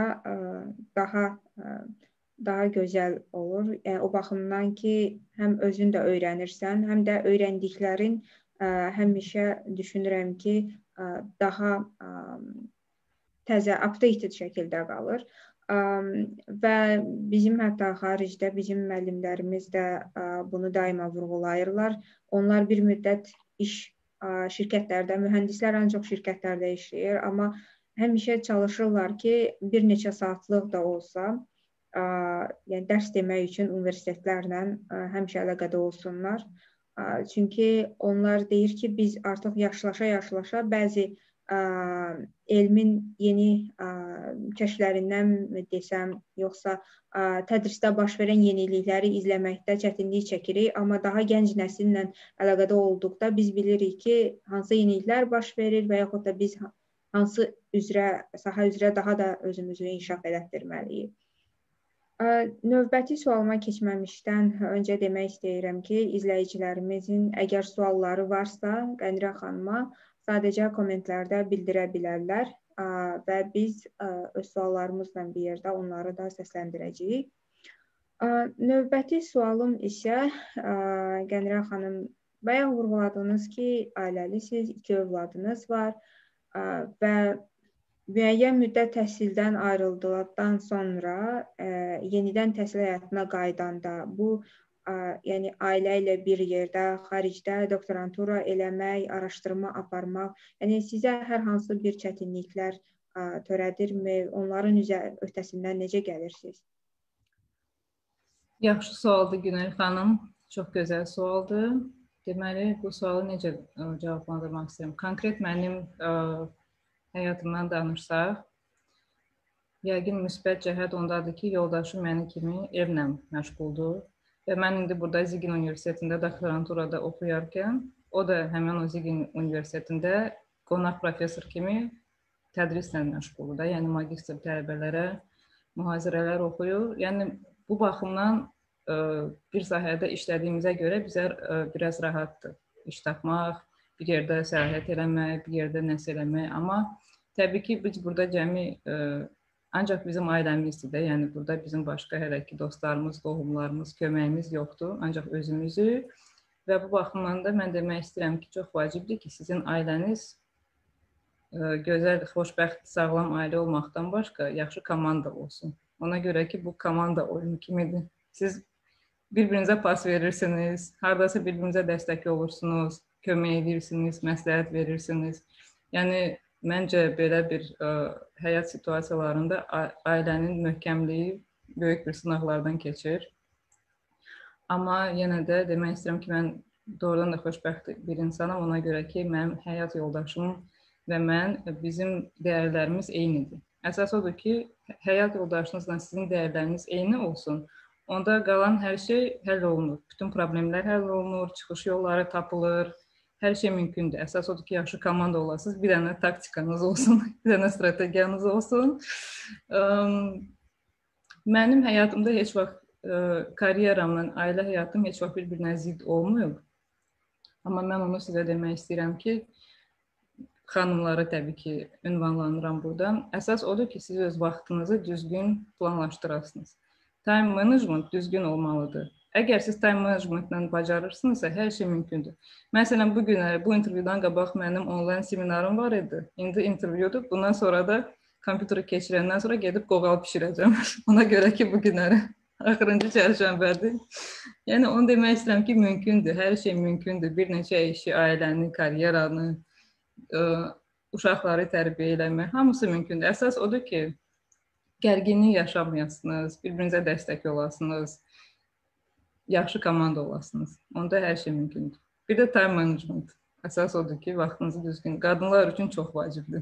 daha gözəl olur. O baxımdan ki, həm özün də öyrənirsən, həm də öyrəndiklərin həmişə düşünürəm ki, daha təzə, updated şəkildə qalır. Və bizim hətta xaricdə bizim müəllimlərimiz də bunu daima vurğulayırlar. Onlar bir müddət iş şirkətlərdə, mühəndislər ancaq şirkətlərdə işləyir, amma həmişə çalışırlar ki, bir neçə saatlıq da olsa, yəni dərs demək üçün universitetlərlə həmişə əlaqədə olsunlar. Çünki onlar deyir ki, biz artıq yaşlaşa-yaşlaşa bəzi elmin yeni kəşflərindən desəm, yoxsa tədrisdə baş verən yenilikləri izləməkdə çətinlik çəkirik, amma daha gənc nəsillə əlaqədə olduqda biz bilirik ki, hansı yeniliklər baş verir və yaxud da biz hansı sahə üzrə daha da özümüzü inkişaf elətdirməliyik. Növbəti sualıma keçməmişdən öncə demək istəyirəm ki, izləyicilərimizin əgər sualları varsa, Qənirə xanıma sadəcə kommentlərdə bildirə bilərlər və biz öz suallarımızla bir yerdə onları da səsləndirəcəyik. Növbəti sualım isə Qənirə xanım, bayaq vurğuladınız ki, ailəlisiniz, 2 övladınız var və müəyyən müddət təhsildən ayrıldıqdan sonra yenidən təhsil həyatına qaydanda bu, yəni ailə ilə bir yerdə, xaricdə doktorantura eləmək, araşdırma aparmaq, yəni sizə hər hansı bir çətinliklər törədirmi? Onların öhdəsindən necə gəlirsiniz? Yaxşı sualdır Günel xanım. Çox gözəl sualdır. Deməli, bu sualı necə cavablandırmaq istəyirəm? Konkret mənim həyatımdan danışsaq, yəqin müsbət cəhət ondadır ki, yoldaşım məni kimi evlə məşğuldur və mən indi burada Zigin Universitetində doktoranturada oxuyarkən, o da həmin o Zigin Universitetində qonaq professor kimi tədrislə məşğuldur da, yəni magistr tələbələrə mühazirələr oxuyur. Yəni bu baxımdan bir sahədə işlədiyimizə görə bizə biraz rahatdır iş tapmaq, bir yerdə səyahət eləmək, bir yerdə nəsə eləmək, amma təbii ki, biz burada cəmi ancaq bizim ailəmizdir də, yəni burada bizim başqa hələ ki dostlarımız, qohumlarımız, köməyimiz yoxdur, ancaq özümüzü və bu baxımdan da mən demək istəyirəm ki, çox vacibdir ki, sizin ailəniz gözəl, xoşbəxt, sağlam ailə olmaqdan başqa yaxşı komanda olsun. Ona görə ki, bu komanda oyunu kimidir. Siz bir-birinizə pas verirsiniz, haradasa bir-birinizə dəstək olursunuz, kömək edirsiniz, məsləhət verirsiniz. Yəni, məncə belə bir həyat situasiyalarında ailənin möhkəmliyi böyük bir sınaqlardan keçir. Amma yenə də demək istəyirəm ki, mən doğrudan da xoşbəxt bir insanam. Ona görə ki, mənim həyat yoldaşım və mən, bizim dəyərlərimiz eynidir. Əsas odur ki, həyat yoldaşınızla sizin dəyərləriniz eyni olsun. Onda qalan hər şey həll olunur. Bütün problemlər həll olunur, çıxış yolları tapılır. Hər şey mümkündür. Əsas odur ki, yaxşı komanda olasınız, bir dənə taktikanız olsun, bir dənə strategiyanız olsun. Mənim həyatımda heç vaxt karyeramla ailə həyatım heç vaxt bir-birinə zidd olmayıb. Amma mən onu sizə demək istəyirəm ki, xanımlara təbii ki, ünvanlanıram buradan. Əsas odur ki, siz öz vaxtınızı düzgün planlaşdırasınız. Time management düzgün olmalıdır. Əgər siz time managementlə bacarırsınızsa, hər şey mümkündür. Məsələn, bu günləri, bu intervyudan qabaq mənim onlayn seminarım var idi. İndi intervyudur. Bundan sonra da kompüteri keçirəndən sonra gedib qoğal bişirəcəm. Ona görə ki, bu günləri axırıncı çərşənbədir. Yəni, onu demək istəyirəm ki, mümkündür. Hər şey mümkündür. Bir neçə işi, ailəni, karyeranı, uşaqları tərbiyə eləmək, hamısı mümkündür. Əsas odur ki, gərginlik yaşamayasınız, bir-birinizə dəstək olasınız, yaxşı komanda olasınız. Onda hər şey mümkündür. Bir də time management. Əsas odur ki, vaxtınızı düzgün. Qadınlar üçün çox vacibdir.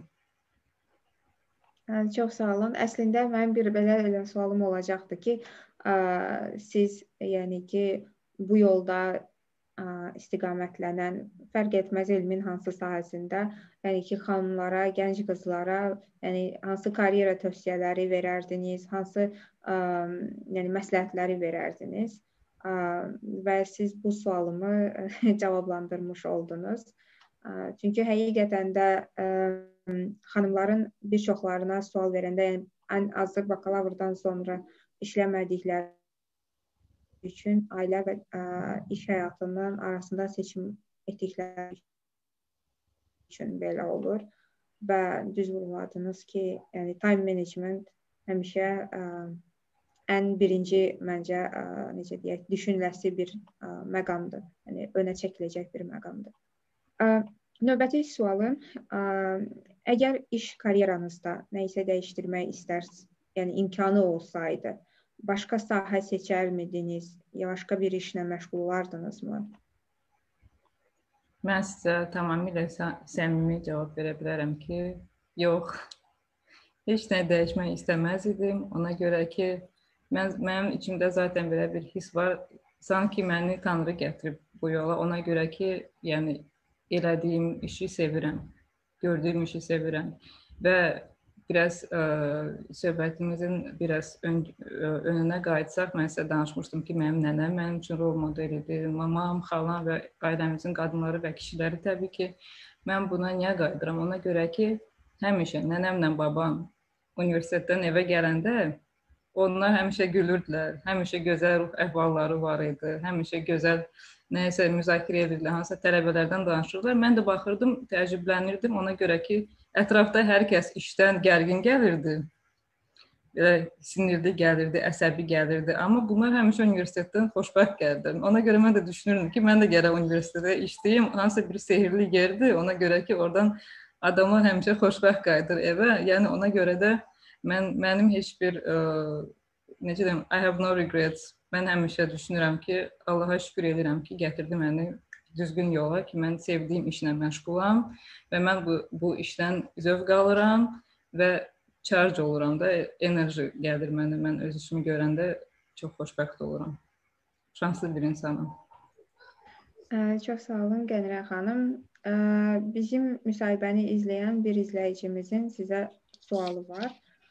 Çox sağ olun. Əslində, mənim bir belə sualım olacaqdı ki, siz, yəni ki, bu yolda istiqamətlənən, fərq etməz elmin hansı sahəsində, yəni ki, xanımlara, gənc qızlara, yəni hansı karyera tövsiyələri verərdiniz, hansı məsləhətləri verərdiniz və siz bu sualımı cavablandırmış oldunuz. Çünki həqiqətən də xanımların bir çoxlarına sual verəndə, yəni ən azı bakalavrdan sonra işləmədikləri üçün ailə və iş həyatının arasında seçim etdikləri üçün belə olur və düz vurguladınız ki, yəni time management həmişə ən birinci məncə necə deyək, düşünüləsi bir məqamdır. Yəni önə çəkiləcək bir məqamdır. Növbəti sualım Əgər iş karyeranızda nə isə dəyişdirmək istərsiniz, yəni imkanı olsaydı, başqa sahə seçər miydiniz? Ya başqa bir işlə məşğul olardınızmı? Mən sizə tamamilə səmimi cavab verə bilərəm ki, yox. Heç nə dəyişmək istəməz idim. Ona görə ki, mənim içimdə zaten belə bir his var. Sanki məni Tanrı gətirib bu yola. Ona görə ki, yəni elədiyim işi sevirəm. Gördüyüm işi sevirəm. Və biraz söhbətimizin biraz önünə qayıtsaq, mən sizə danışmışdım ki, mənim nənəm mənim üçün rol model idi. Mamam, xalam və ailəmizin qadınları və kişiləri təbii ki, mən buna niyə qayıdıram? Ona görə ki, həmişə nənəmlə babam universitetdən evə gələndə onlar həmişə gülürdülər, həmişə gözəl ruh əhvalları var idi, həmişə gözəl nəyisə müzakirə edirdilər, hansısa tələbələrdən danışırdılar. Mən də baxırdım, təəccüblənirdim, ona görə ki, ətrafda hər kəs işdən gərgin gəlirdi, sinirli gəlirdi, əsəbi gəlirdi, amma bunlar həmişə universitetdən xoşbəxt gəldi. Ona görə mən də düşünürdüm ki, mən də gərək universitetdə işləyim, hansısa bir sehirli yerdir, ona görə ki, oradan adamlar həmişə xoşbəxt qayıdır evə. Yəni ona görə də mənim heç bir necə deyim, I have no regrets. Mən həmişə düşünürəm ki, Allaha şükür edirəm ki, gətirdi məni düzgün yola ki, mən sevdiyim işlə məşğulam və mən bu işdən zövq alıram və charge oluram da, enerji gəlir mənə. Mən öz işimi görəndə çox xoşbəxt oluram. Şanslı bir insanım. Çox sağ olun Qənirə xanım. Bizim müsahibəni izləyən bir izləyicimizin sizə sualı var.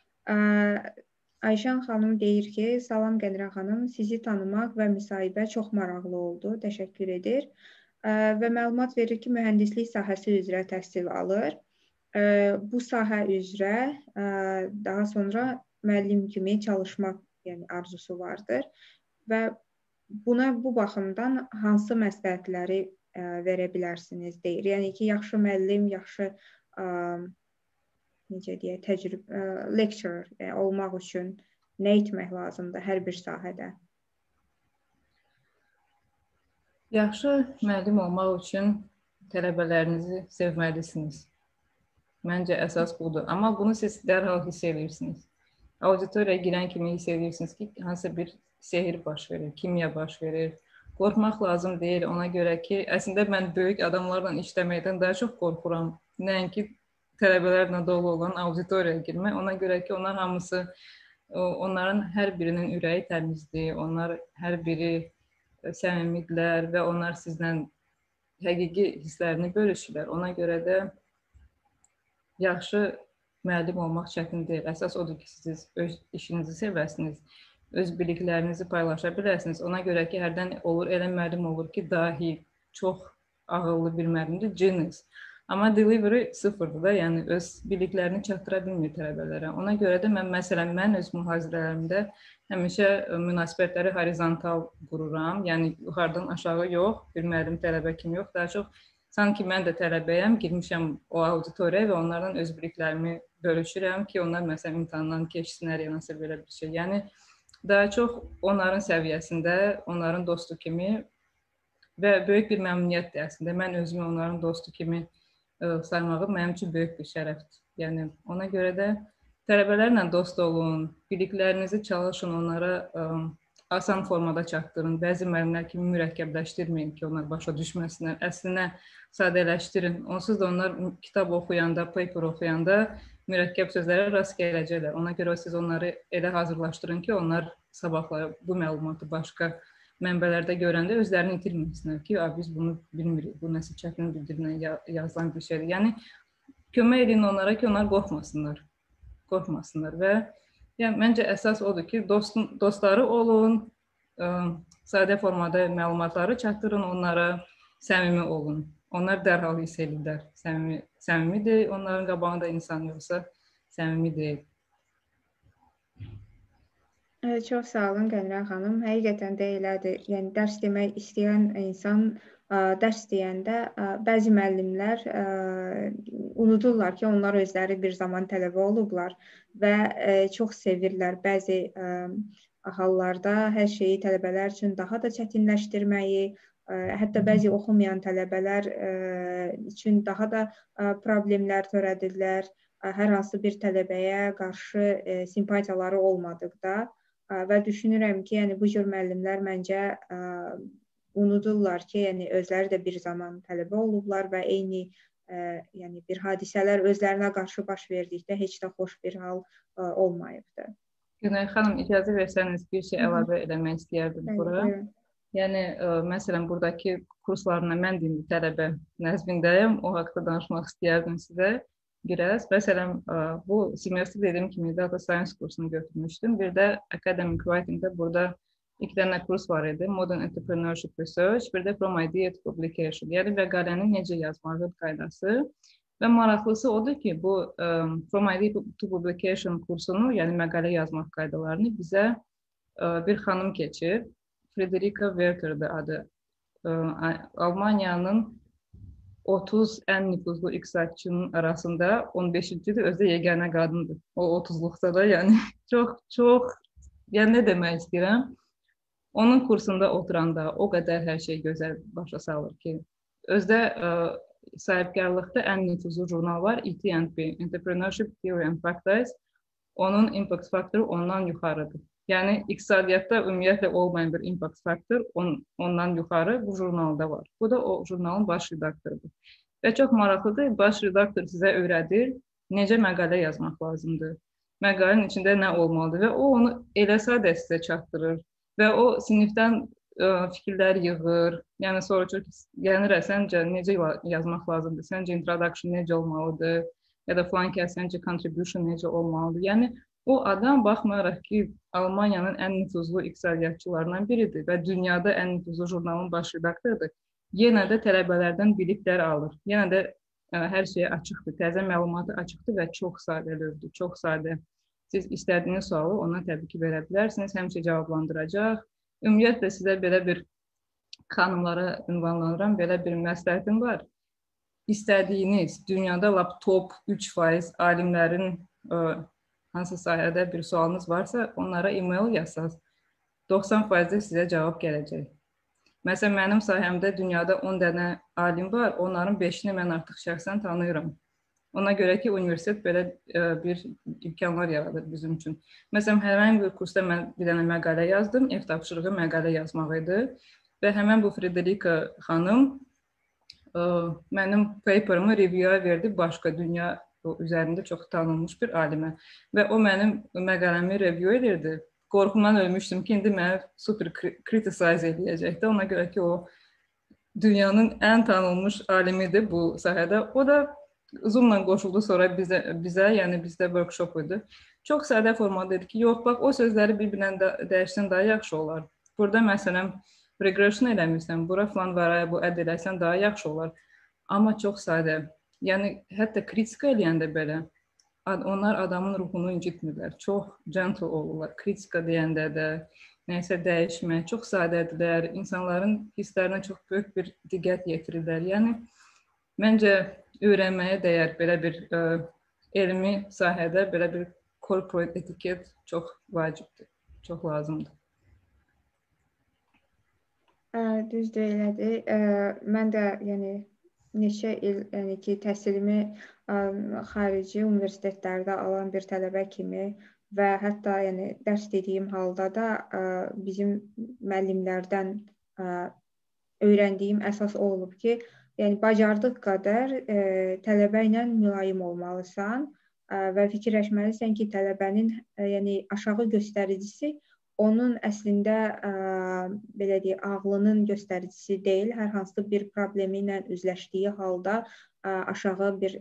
Ayşən xanım deyir ki, salam Qənirə xanım, sizi tanımaq və müsahibə çox maraqlı oldu. Təşəkkür edir. Və məlumat verir ki, mühəndislik sahəsi üzrə təhsil alır. Bu sahə üzrə daha sonra müəllim kimi çalışmaq arzusu vardır və buna bu baxımdan hansı məsləhətləri verə bilərsiniz deyir. Yəni ki, yaxşı müəllim, yaxşı necə deyək, lecturer olmaq üçün nə etmək lazımdır hər bir sahədə? Yaxşı müəllim olmaq üçün tələbələrinizi sevməlisiniz. Məncə əsas budur. Amma bunu siz dərhal hiss edirsiniz. Auditoriyaya girən kimi hiss edirsiniz ki, hansısa bir sehir baş verir, kimya baş verir. Qorxmaq lazım deyil. Ona görə ki, əslində mən böyük adamlarla işləməkdən daha çox qorxuram. Nəinki tələbələrlə dolu olan auditoriyaya girmək. Ona görə ki, onlar hamısı, onların hər birinin ürəyi təmizdir. Onlar hər biri səmimidirlər və onlar sizlə həqiqi hisslərini bölüşürlər. Ona görə də yaxşı müəllim olmaq çətin deyil. Əsas odur ki, siz öz işinizi sevəsiniz, öz biliklərinizi paylaşa biləsiniz. Ona görə ki, hərdən olur, elə müəllim olur ki, dahi, çox ağıllı bir müəllimdir, genius. Amma delivery sıfırdır da, yəni öz biliklərini çatdıra bilmir tələbələrə. Ona görə də mən öz mühazirələrimdə həmişə münasibətləri horizontal qururam. Yəni, yuxarıdan aşağı yox, bir müəllim tələbə kimi yox, daha çox sanki mən də tələbəyəm, girmişəm o auditoriyaya və onlardan öz biliklərimi bölüşürəm ki, onlar məsələn imtahandan keçsinlər, yanasa belə bir şey. Yəni, daha çox onların səviyyəsində, onların dostu kimi və böyük bir məmnuniyyətdir əslində. Mən özümü onların dostu kimi saymağım mənim üçün böyük bir şərəfdir. Yəni, ona görə də tələbələrlə dost olun, biliklərinizi çalışın, onlara asan formada çatdırın. Bəzi müəllimlər kimi mürəkkəbləşdirməyin ki, onlar başa düşməsinlər. Əslinə sadələşdirin. Onsuz da onlar kitab oxuyanda, paper oxuyanda mürəkkəb sözlərə rast gələcəklər. Ona görə siz onları elə hazırlaşdırın ki, onlar sabahları bu məlumatı başqa mənbələrdə görəndə özlərini itirməsinlər ki, biz bunu bilmirik, bu nəsə çətin bir dillə yazılan bir şeydir. Yəni, kömək edin onlara ki, onlar qorxmasınlar və məncə əsas odur ki, dostları olun, sadə formada məlumatları çatdırın onlara, səmimi olun. Onlar dərhal hiss edirlər, səmimidir, onların qabağında insan yoxsa səmimidir. Çox sağ olun Qənirə xanım. Həqiqətən də elədir. Yəni, dərs demək istəyən insan dərs deyəndə bəzi müəllimlər unudurlar ki, onlar özləri bir zaman tələbə olublar və çox sevirlər bəzi hallarda hər şeyi tələbələr üçün daha da çətinləşdirməyi, hətta bəzi oxumayan tələbələr üçün daha da problemlər törədirlər. Hər hansı bir tələbəyə qarşı simpatiyaları olmadıqda və düşünürəm ki, yəni bu cür müəllimlər məncə unudurlar ki, yəni özləri də bir zaman tələbə olublar və eyni yəni bir hadisələr özlərinə qarşı baş verdikdə heç də xoş bir hal olmayıbdı. Günay xanım, icazə versəniz bir şey əlavə eləmək istəyərdim bura. Yəni, məsələn, buradakı kurslarına mən də indi tələbə nəzmindəyəm, o haqda danışmaq istəyərdim sizə biraz. Məsələn, bu semestr dediyim kimi Data Science kursunu götürmüşdüm. Bir də Academic Writing'də burada 2 dənə kurs var idi. Modern Entrepreneurship Research, bir də From Idea to Publication. Yəni, məqaləni necə yazmağın qaydası. Və maraqlısı odur ki, bu From Idea to Publication kursunu, yəni məqalə yazmaq qaydalarını bizə bir xanım keçir. Friederike Werther'dir adı. Almaniyanın 30 ən nüfuzlu iqtisadçının arasında 15-ci də özü yeganə qadındır. O 30-luqda da, yəni çox, yəni nə demək istəyirəm? Onun kursunda oturanda o qədər hər şey gözəl başa salır ki, özdə sahibkarlıqda ən nüfuzlu jurnal var, ET&P, Entrepreneurship Theory and Practice. Onun impact faktoru ondan yuxarıdır. Yəni, iqtisadiyyatda ümumiyyətlə olmayan bir impact faktor ondan yuxarı bu jurnalda var. Bu da o jurnalın baş redaktorudur. Və çox maraqlıdır, baş redaktor sizə öyrədir, necə məqalə yazmaq lazımdır, məqalənin içində nə olmalıdır və o onu elə sadə sizə çatdırır və o sinifdən fikirlər yığır, yəni soruşur ki, yəni səncə necə yazmaq lazımdır, səncə introduction necə olmalıdır ya da filan kəs səncə contribution necə olmalıdır. Yəni, o adam baxmayaraq ki, Almaniyanın ən nüfuzlu iqtisadiyyatçılarından biridir və dünyada ən nüfuzlu jurnalın baş redaktorudur. Yenə də tələbələrdən biliklər alır. Yenə də hər şeyə açıqdır, təzə məlumatı açıqdır və çox sadəlövdür, çox sadə. Siz istədiyiniz sualı ona təbii ki, verə bilərsiniz, həmişə cavablandıracaq. Ümumiyyətlə, sizə belə bir xanımlara ünvanlanıram, belə bir məsləhətim var. İstədiyiniz, dünyada lap top 3% alimlərin hansı sahədə bir sualınız varsa, onlara e-mail yazsaz, 90% sizə cavab gələcək. Məsələn, mənim sahəmdə dünyada 10 dənə alim var, onların 5-ini mən artıq şəxsən tanıyıram. Ona görə ki, universitet belə bir imkanlar yaradır bizim üçün. Məsələn, həmən bir kursda mən bir dənə məqalə yazdım, ev tapşırığı məqalə yazmaq idi və həmən bu Friederike xanım mənim paperımı review-a verdi başqa dünya üzərində çox tanınmış bir alimə və o mənim məqaləmi review edirdi. Qorxumdan ölmüşdüm ki, indi məni super criticize edəcəkdi. Ona görə ki, o dünyanın ən tanınmış alimidir bu sahədə. O da Zoom-la qoşuldu sonra bizə, yəni bizdə workshop idi. Çox sadə formada dedi ki, yox, bax, o sözləri bir-birinə dəyişsən daha yaxşı olar. Burada məsələn, regression eləmirsən, bura falan var, bu əd eləsən daha yaxşı olar. Amma çox sadə. Yəni, hətta kritika eləyəndə belə, onlar adamın ruhunu incitmirlər. Çox gentle olurlar. Kritika deyəndə də, nəysə dəyişmək, çox sadədirlər. İnsanların hisslərinə çox böyük bir diqqət yetirirlər. Yəni, məncə öyrənməyə dəyər belə bir elmi sahədə belə bir corporate etiket çox vacibdir, çox lazımdır. Düzdür, elədir. Mən də neçə il ki, təhsilimi xarici universitetlərdə alan bir tələbə kimi və hətta dərs dediyim halda da bizim müəllimlərdən öyrəndiyim əsas olub ki, bacardıq qədər tələbə ilə mülayim olmalısan və fikirləşməlisən ki, tələbənin aşağı göstəricisi onun əslində belə deyək, ağlının göstəricisi deyil. Hər hansı bir problemi ilə üzləşdiyi halda aşağı bir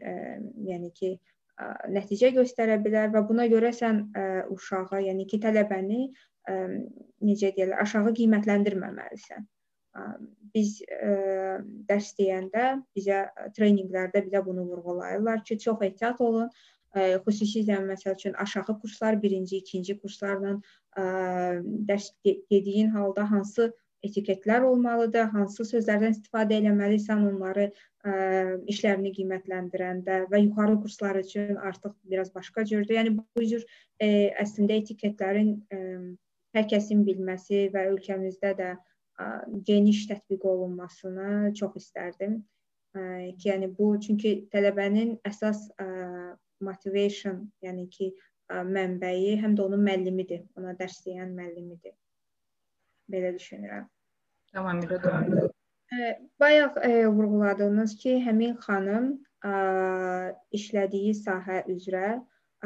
nəticə göstərə bilər və buna görə sən uşağı, yəni ki, tələbəni necə deyirlər, aşağı qiymətləndirməməlisən. Biz dərs deyəndə bizə treninqlərdə bizə bunu vurğulayırlar ki, çox ehtiyat olun. Xüsusilə məsəl üçün aşağı kurslar, birinci, ikinci kurslarla dərs dediyin halda hansı etiketlər olmalıdır, hansı sözlərdən istifadə eləməlisən onları işlərini qiymətləndirəndə və yuxarı kurslar üçün artıq biraz başqa cürdür. Yəni bu cür əslində etiketlərin hər kəsin bilməsi və ölkəmizdə də geniş tətbiq olunmasını çox istərdim. Yəni bu çünki tələbənin əsas motivation, yəni ki, mənbəyi həm də onun müəllimidir, ona dərs deyən müəllimidir. Belə düşünürəm. Tamamilə doğru. Bayaq vurğuladığınız ki, həmin xanım işlədiyi sahə üzrə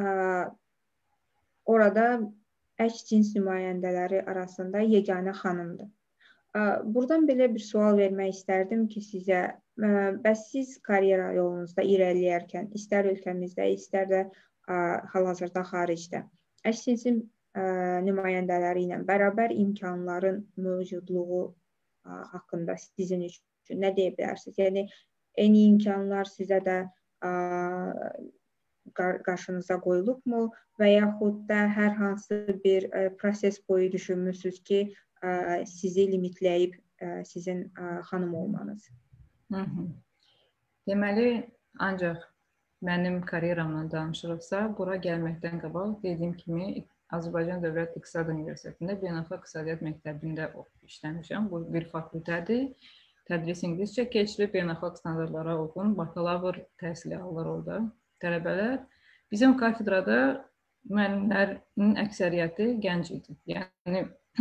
orada əks cins nümayəndələri arasında yeganə xanımdır. Buradan belə bir sual vermək istərdim ki, sizə, bəs siz karyera yolunuzda irəliləyərkən, istər ölkəmizdə, istər də hal-hazırda xaricdə, əks cinsin nümayəndələri ilə bərabər imkanların mövcudluğu haqqında sizin üçün nə deyə bilərsiniz? Yəni, eyni imkanlar sizə də qarşınıza qoyulubmu və yaxud da hər hansı bir proses boyu düşünmüsünüz ki, sizi limitləyib sizin xanım olmanız? Deməli, ancaq mənim karyeramla danışırıqsa, bura gəlməkdən qabaq dediyim kimi Azərbaycan Dövlət İqtisad Universitetində Beynəlxalq İqtisadiyyat Məktəbində işləmişəm. Bu bir fakültədir. Tədris ingiliscə keçilir, beynəlxalq standartlara uyğun bakalavr təhsili alır orada tələbələr. Bizim kafedrada müəllimlərin əksəriyyəti gənc idi. Yəni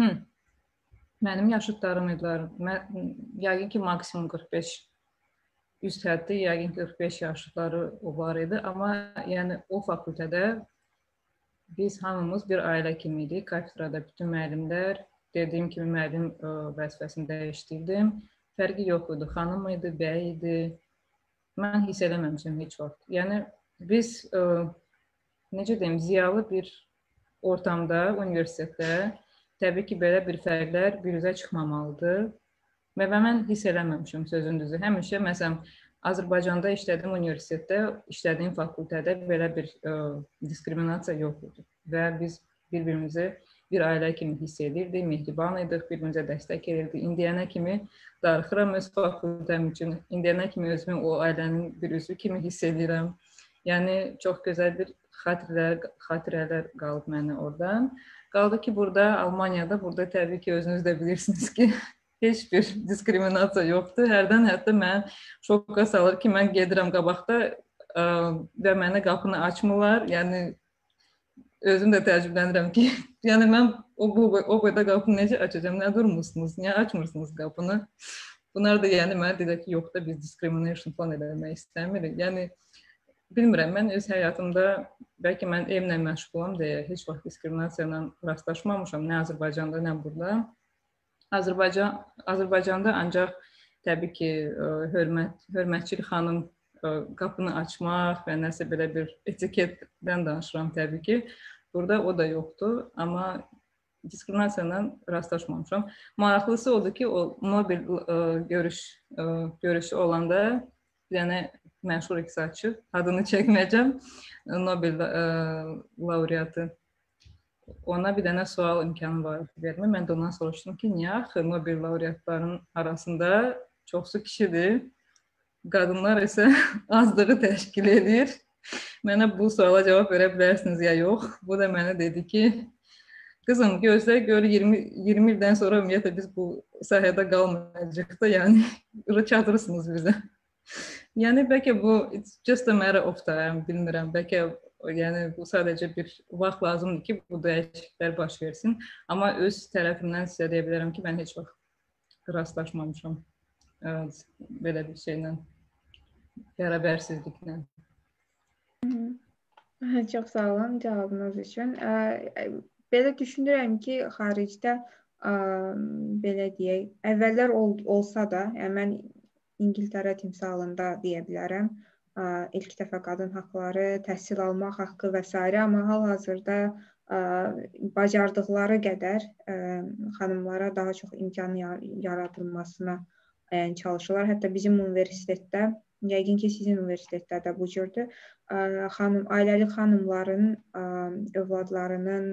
mənim yaşıdlarım idilər. Yəqin ki, maksimum 45 üst həddi, yəqin ki, 45 yaşları var idi. Amma yəni o fakültədə biz hamımız bir ailə kimi idik. Kafedrada bütün müəllimlər, dediyim kimi müəllim vəzifəsində işləyirdim. Fərqi yox idi. Xanım idi, bəy idi. Mən hiss eləməmişəm heç vaxt. Yəni biz necə deyim, ziyalı bir ortamda, universitetdə təbii ki, belə bir fərqlər biruzə çıxmamalıdır. Və mən hiss eləməmişəm sözün düzü. Həmişə, məsələn, Azərbaycanda işlədiyim universitetdə, işlədiyim fakültədə belə bir diskriminasiya yox idi. Və biz bir-birimizi bir ailə kimi hiss edirdik, mehriban idik, bir-birimizə dəstək edirdik. İndiyənə kimi darıxıram öz fakültəm üçün, indiyənə kimi özümü o ailənin bir üzvü kimi hiss edirəm. Yəni, çox gözəl bir xatirələr qalıb mənə oradan. Qaldı ki, burada, Almaniyada, burada təbii ki, özünüz də bilirsiniz ki, heç bir diskriminasiya yoxdur. Hərdən hətta mən şoka salır ki, mən gedirəm qabaqda və mənə qapını açmırlar. Yəni, özüm də təəccüblənirəm ki, yəni mən o boyda qapını necə açacağım, nə durmursunuz, niyə açmırsınız qapını? Bunlar da yəni mənə deyir ki, yox da biz discrimination falan eləmək istəmirik. Yəni, bilmirəm, mən öz həyatımda, bəlkə mən evlə məşğulam deyə heç vaxt diskriminasiya ilə rastlaşmamışam, nə Azərbaycanda, nə burada. Azərbaycanda ancaq təbii ki, hörmətçil xanım qapını açmaq və nəsə belə bir etiketdən danışıram təbii ki. Burada o da yoxdur, amma diskriminasiya ilə rastlaşmamışam. Maraqlısı odur ki, o Nobel görüşü olanda bir dənə məşhur iqtisadçı, adını çəkməyəcəm, Nobel laureatı. Ona bir dənə sual imkanı var vermə. Mən də ondan soruşdum ki, niyə axı Nobel laureatlarının arasında çoxsu kişidir, qadınlar isə azlığı təşkil edir. Mənə bu suala cavab verə bilərsiniz ya yox. Bu da mənə dedi ki, qızım gözlə gör 20 ildən sonra ümumiyyətlə biz bu sahədə qalmayacaq da, yəni çatırırsınız bizə. Yəni bəlkə bu it's just a matter of time, bilmirəm. Bəlkə yəni bu sadəcə bir vaxt lazımdır ki, bu dəyişikliklər baş versin. Amma öz tərəfimdən sizə deyə bilərəm ki, mən heç vaxt rastlaşmamışam belə bir şeylə, bərabərsizliklə. Çox sağ olun cavabınız üçün. Belə düşünürəm ki, xaricdə belə deyək, əvvəllər olsa da, yəni mən İngiltərə timsalında deyə bilərəm, ilk dəfə qadın haqqları, təhsil almaq haqqı və s. Amma hal-hazırda bacardıqları qədər xanımlara daha çox imkan yaradılmasına çalışırlar. Hətta bizim universitetdə, yəqin ki, sizin universitetdə də bu cürdür, ailəli xanımların övladlarının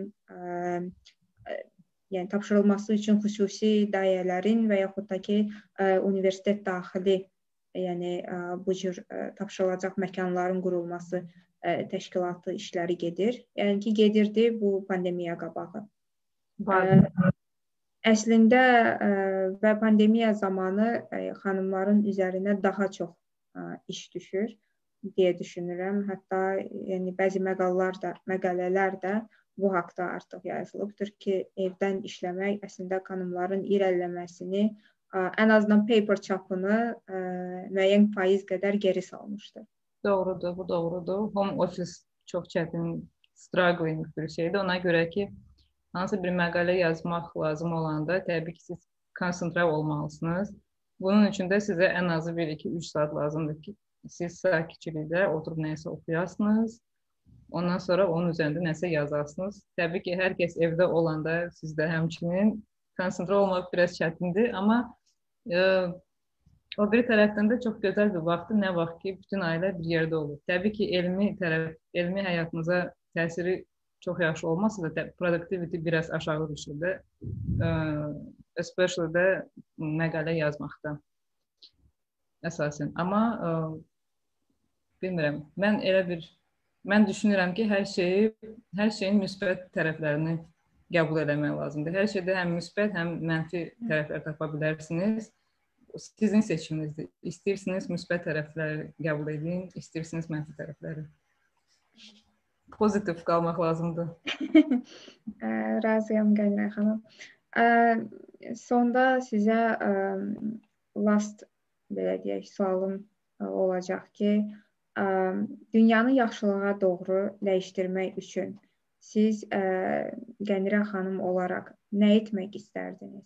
yəni tapşırılması üçün xüsusi dayələrin və yaxud da ki, universitet daxili, yəni bu cür tapşırılacaq məkanların qurulması təşkilatı işləri gedir. Yəni ki, gedirdi bu pandemiya qabağı. Əslində və pandemiya zamanı xanımların üzərinə daha çox iş düşür deyə düşünürəm. Hətta yəni bəzi məqalələr də bu haqqda artıq yazılıbdır ki, evdən işləmək əslində xanımların irəliləməsini, ən azından paper çapını müəyyən faiz qədər geri salmışdır. Doğrudur, bu doğrudur. Home office çox çətin, struggling bir şeydir. Ona görə ki, hansı bir məqalə yazmaq lazım olanda təbii ki, siz konsentrə olmalısınız. Bunun üçün də sizə ən azı 1-2-3 saat lazımdır ki, siz sakitçilikdə oturub nəyisə oxuyasınız. Ondan sonra onun üzərində nəsə yazasınız. Təbii ki, hər kəs evdə olanda sizdə həmçinin konsentrə olmaq biraz çətindir, amma o bir tərəfdən də çox gözəl bir vaxtdır, nə vaxt ki, bütün ailə bir yerdə olur. Təbii ki, elmi həyatınıza təsiri çox yaxşı olmasa da productivity biraz aşağı düşür də, especially də məqalə yazmaqda əsasən. Amma bilmirəm, mən düşünürəm ki, hər şeyin müsbət tərəflərini qəbul etmək lazımdır. Hər şeydə həm müsbət, həm mənfi tərəflər tapa bilərsiniz. Sizin seçiminizdir. İstəyirsiniz müsbət tərəfləri qəbul edin, istəyirsiniz mənfi tərəfləri. Pozitiv qalmaq lazımdır. Razıyam Qənirə xanım. Sonda sizə last belə deyək sualım olacaq ki, dünyanı yaxşılığa doğru dəyişdirmək üçün siz Qənirə xanım olaraq nə etmək istərdiniz?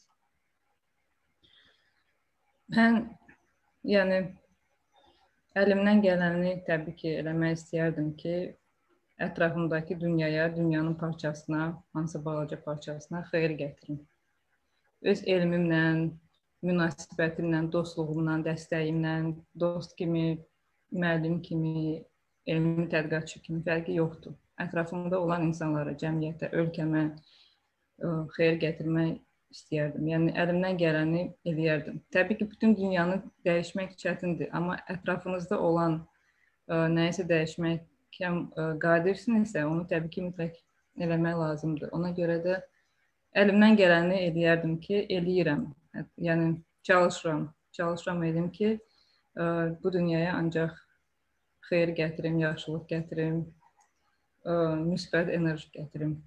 Mən yəni əlimdən gələni təbii ki, eləmək istəyərdim ki, ətrafımdakı dünyaya, dünyanın parçasına, hansı balaca parçasına xeyir gətirim. Öz elmimlə, münasibətimlə, dostluğumla, dəstəyimlə, dost kimi, müəllim kimi, elmi tədqiqatçı kimi fərqi yoxdur. Ətrafımda olan insanlara, cəmiyyətə, ölkəmə xeyir gətirmək istəyərdim. Yəni, əlimdən gələni eləyərdim. Təbii ki, bütün dünyanı dəyişmək çətindir, amma ətrafınızda olan nəyisə dəyişmək qadirsinizsə, onu təbii ki, mütləq eləmək lazımdır. Ona görə də əlimdən gələni eləyərdim ki, eləyirəm. Yəni, çalışıram edim ki, bu dünyaya ancaq xeyir gətirim, yaxşılıq gətirim, müsbət enerji gətirim.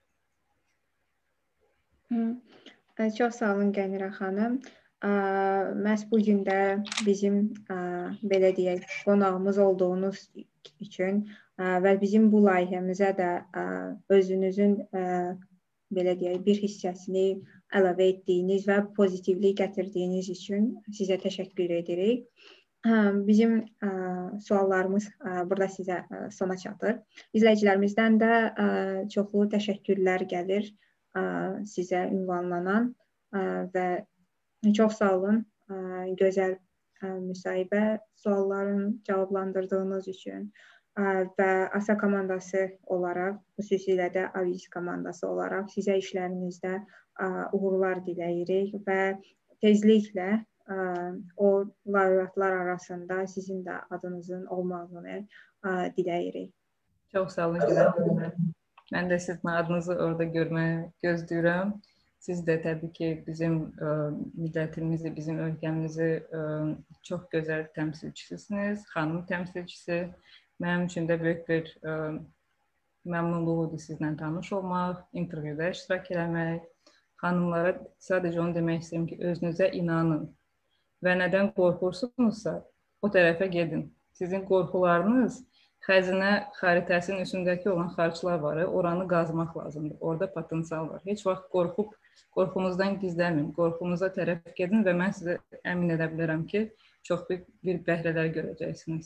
Çox sağ olun Qənirə xanım. Məhz bu gün də bizim belə deyək, qonağımız olduğunuz üçün və bizim bu layihəmizə də özünüzün belə deyək, bir hissəsini əlavə etdiyiniz və pozitivlik gətirdiyiniz üçün sizə təşəkkür edirik. Bizim suallarımız burada sizə sona çatır. İzləyicilərimizdən də çoxlu təşəkkürlər gəlir sizə ünvanlanan və çox sağ olun, gözəl müsahibə, sualların cavablandırdığınız üçün və ASA komandası olaraq, xüsusilə də Aviz komandası olaraq sizə işlərinizdə uğurlar diləyirik və tezliklə o laureatlar arasında sizin də adınızın olmağını diləyirik. Çox sağ olun Gülər. Mən də sizin adınızı orada görməyi gözləyirəm. Siz də təbii ki, bizim millətimizi, bizim ölkəmizi çox gözəl təmsilçisiniz, xanım təmsilçisi. Mənim üçün də böyük bir məmnunluqdur sizlə tanış olmaq, intervyuda iştirak eləmək. Xanımlara sadəcə onu demək istəyirəm ki, özünüzə inanın və nədən qorxursunuzsa, o tərəfə gedin. Sizin qorxularınız xəzinə xəritəsinin üstündəki olan xarçlar var, oranı qazmaq lazımdır. Orada potensial var. Heç vaxt qorxunuzdan gizləmin, qorxunuza tərəf gedin və mən sizə əmin edə bilərəm ki, çox bir bəhrələr görəcəksiniz.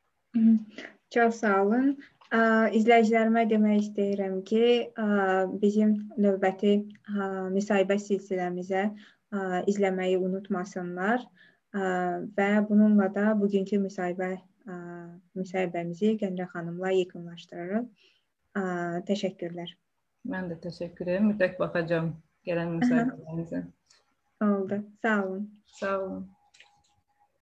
Çox sağ olun. İzləyicilərimə demək istəyirəm ki, bizim növbəti müsahibə silsiləmizə izləməyi unutmasınlar və bununla da bugünkü müsahibəmizi Qənirə xanımla yekunlaşdırırıq. Təşəkkürlər. Mən də təşəkkür edirəm. Mütləq baxacağım gələn müsahibələrinize. Oldu. Sağ olun. Sağ olun.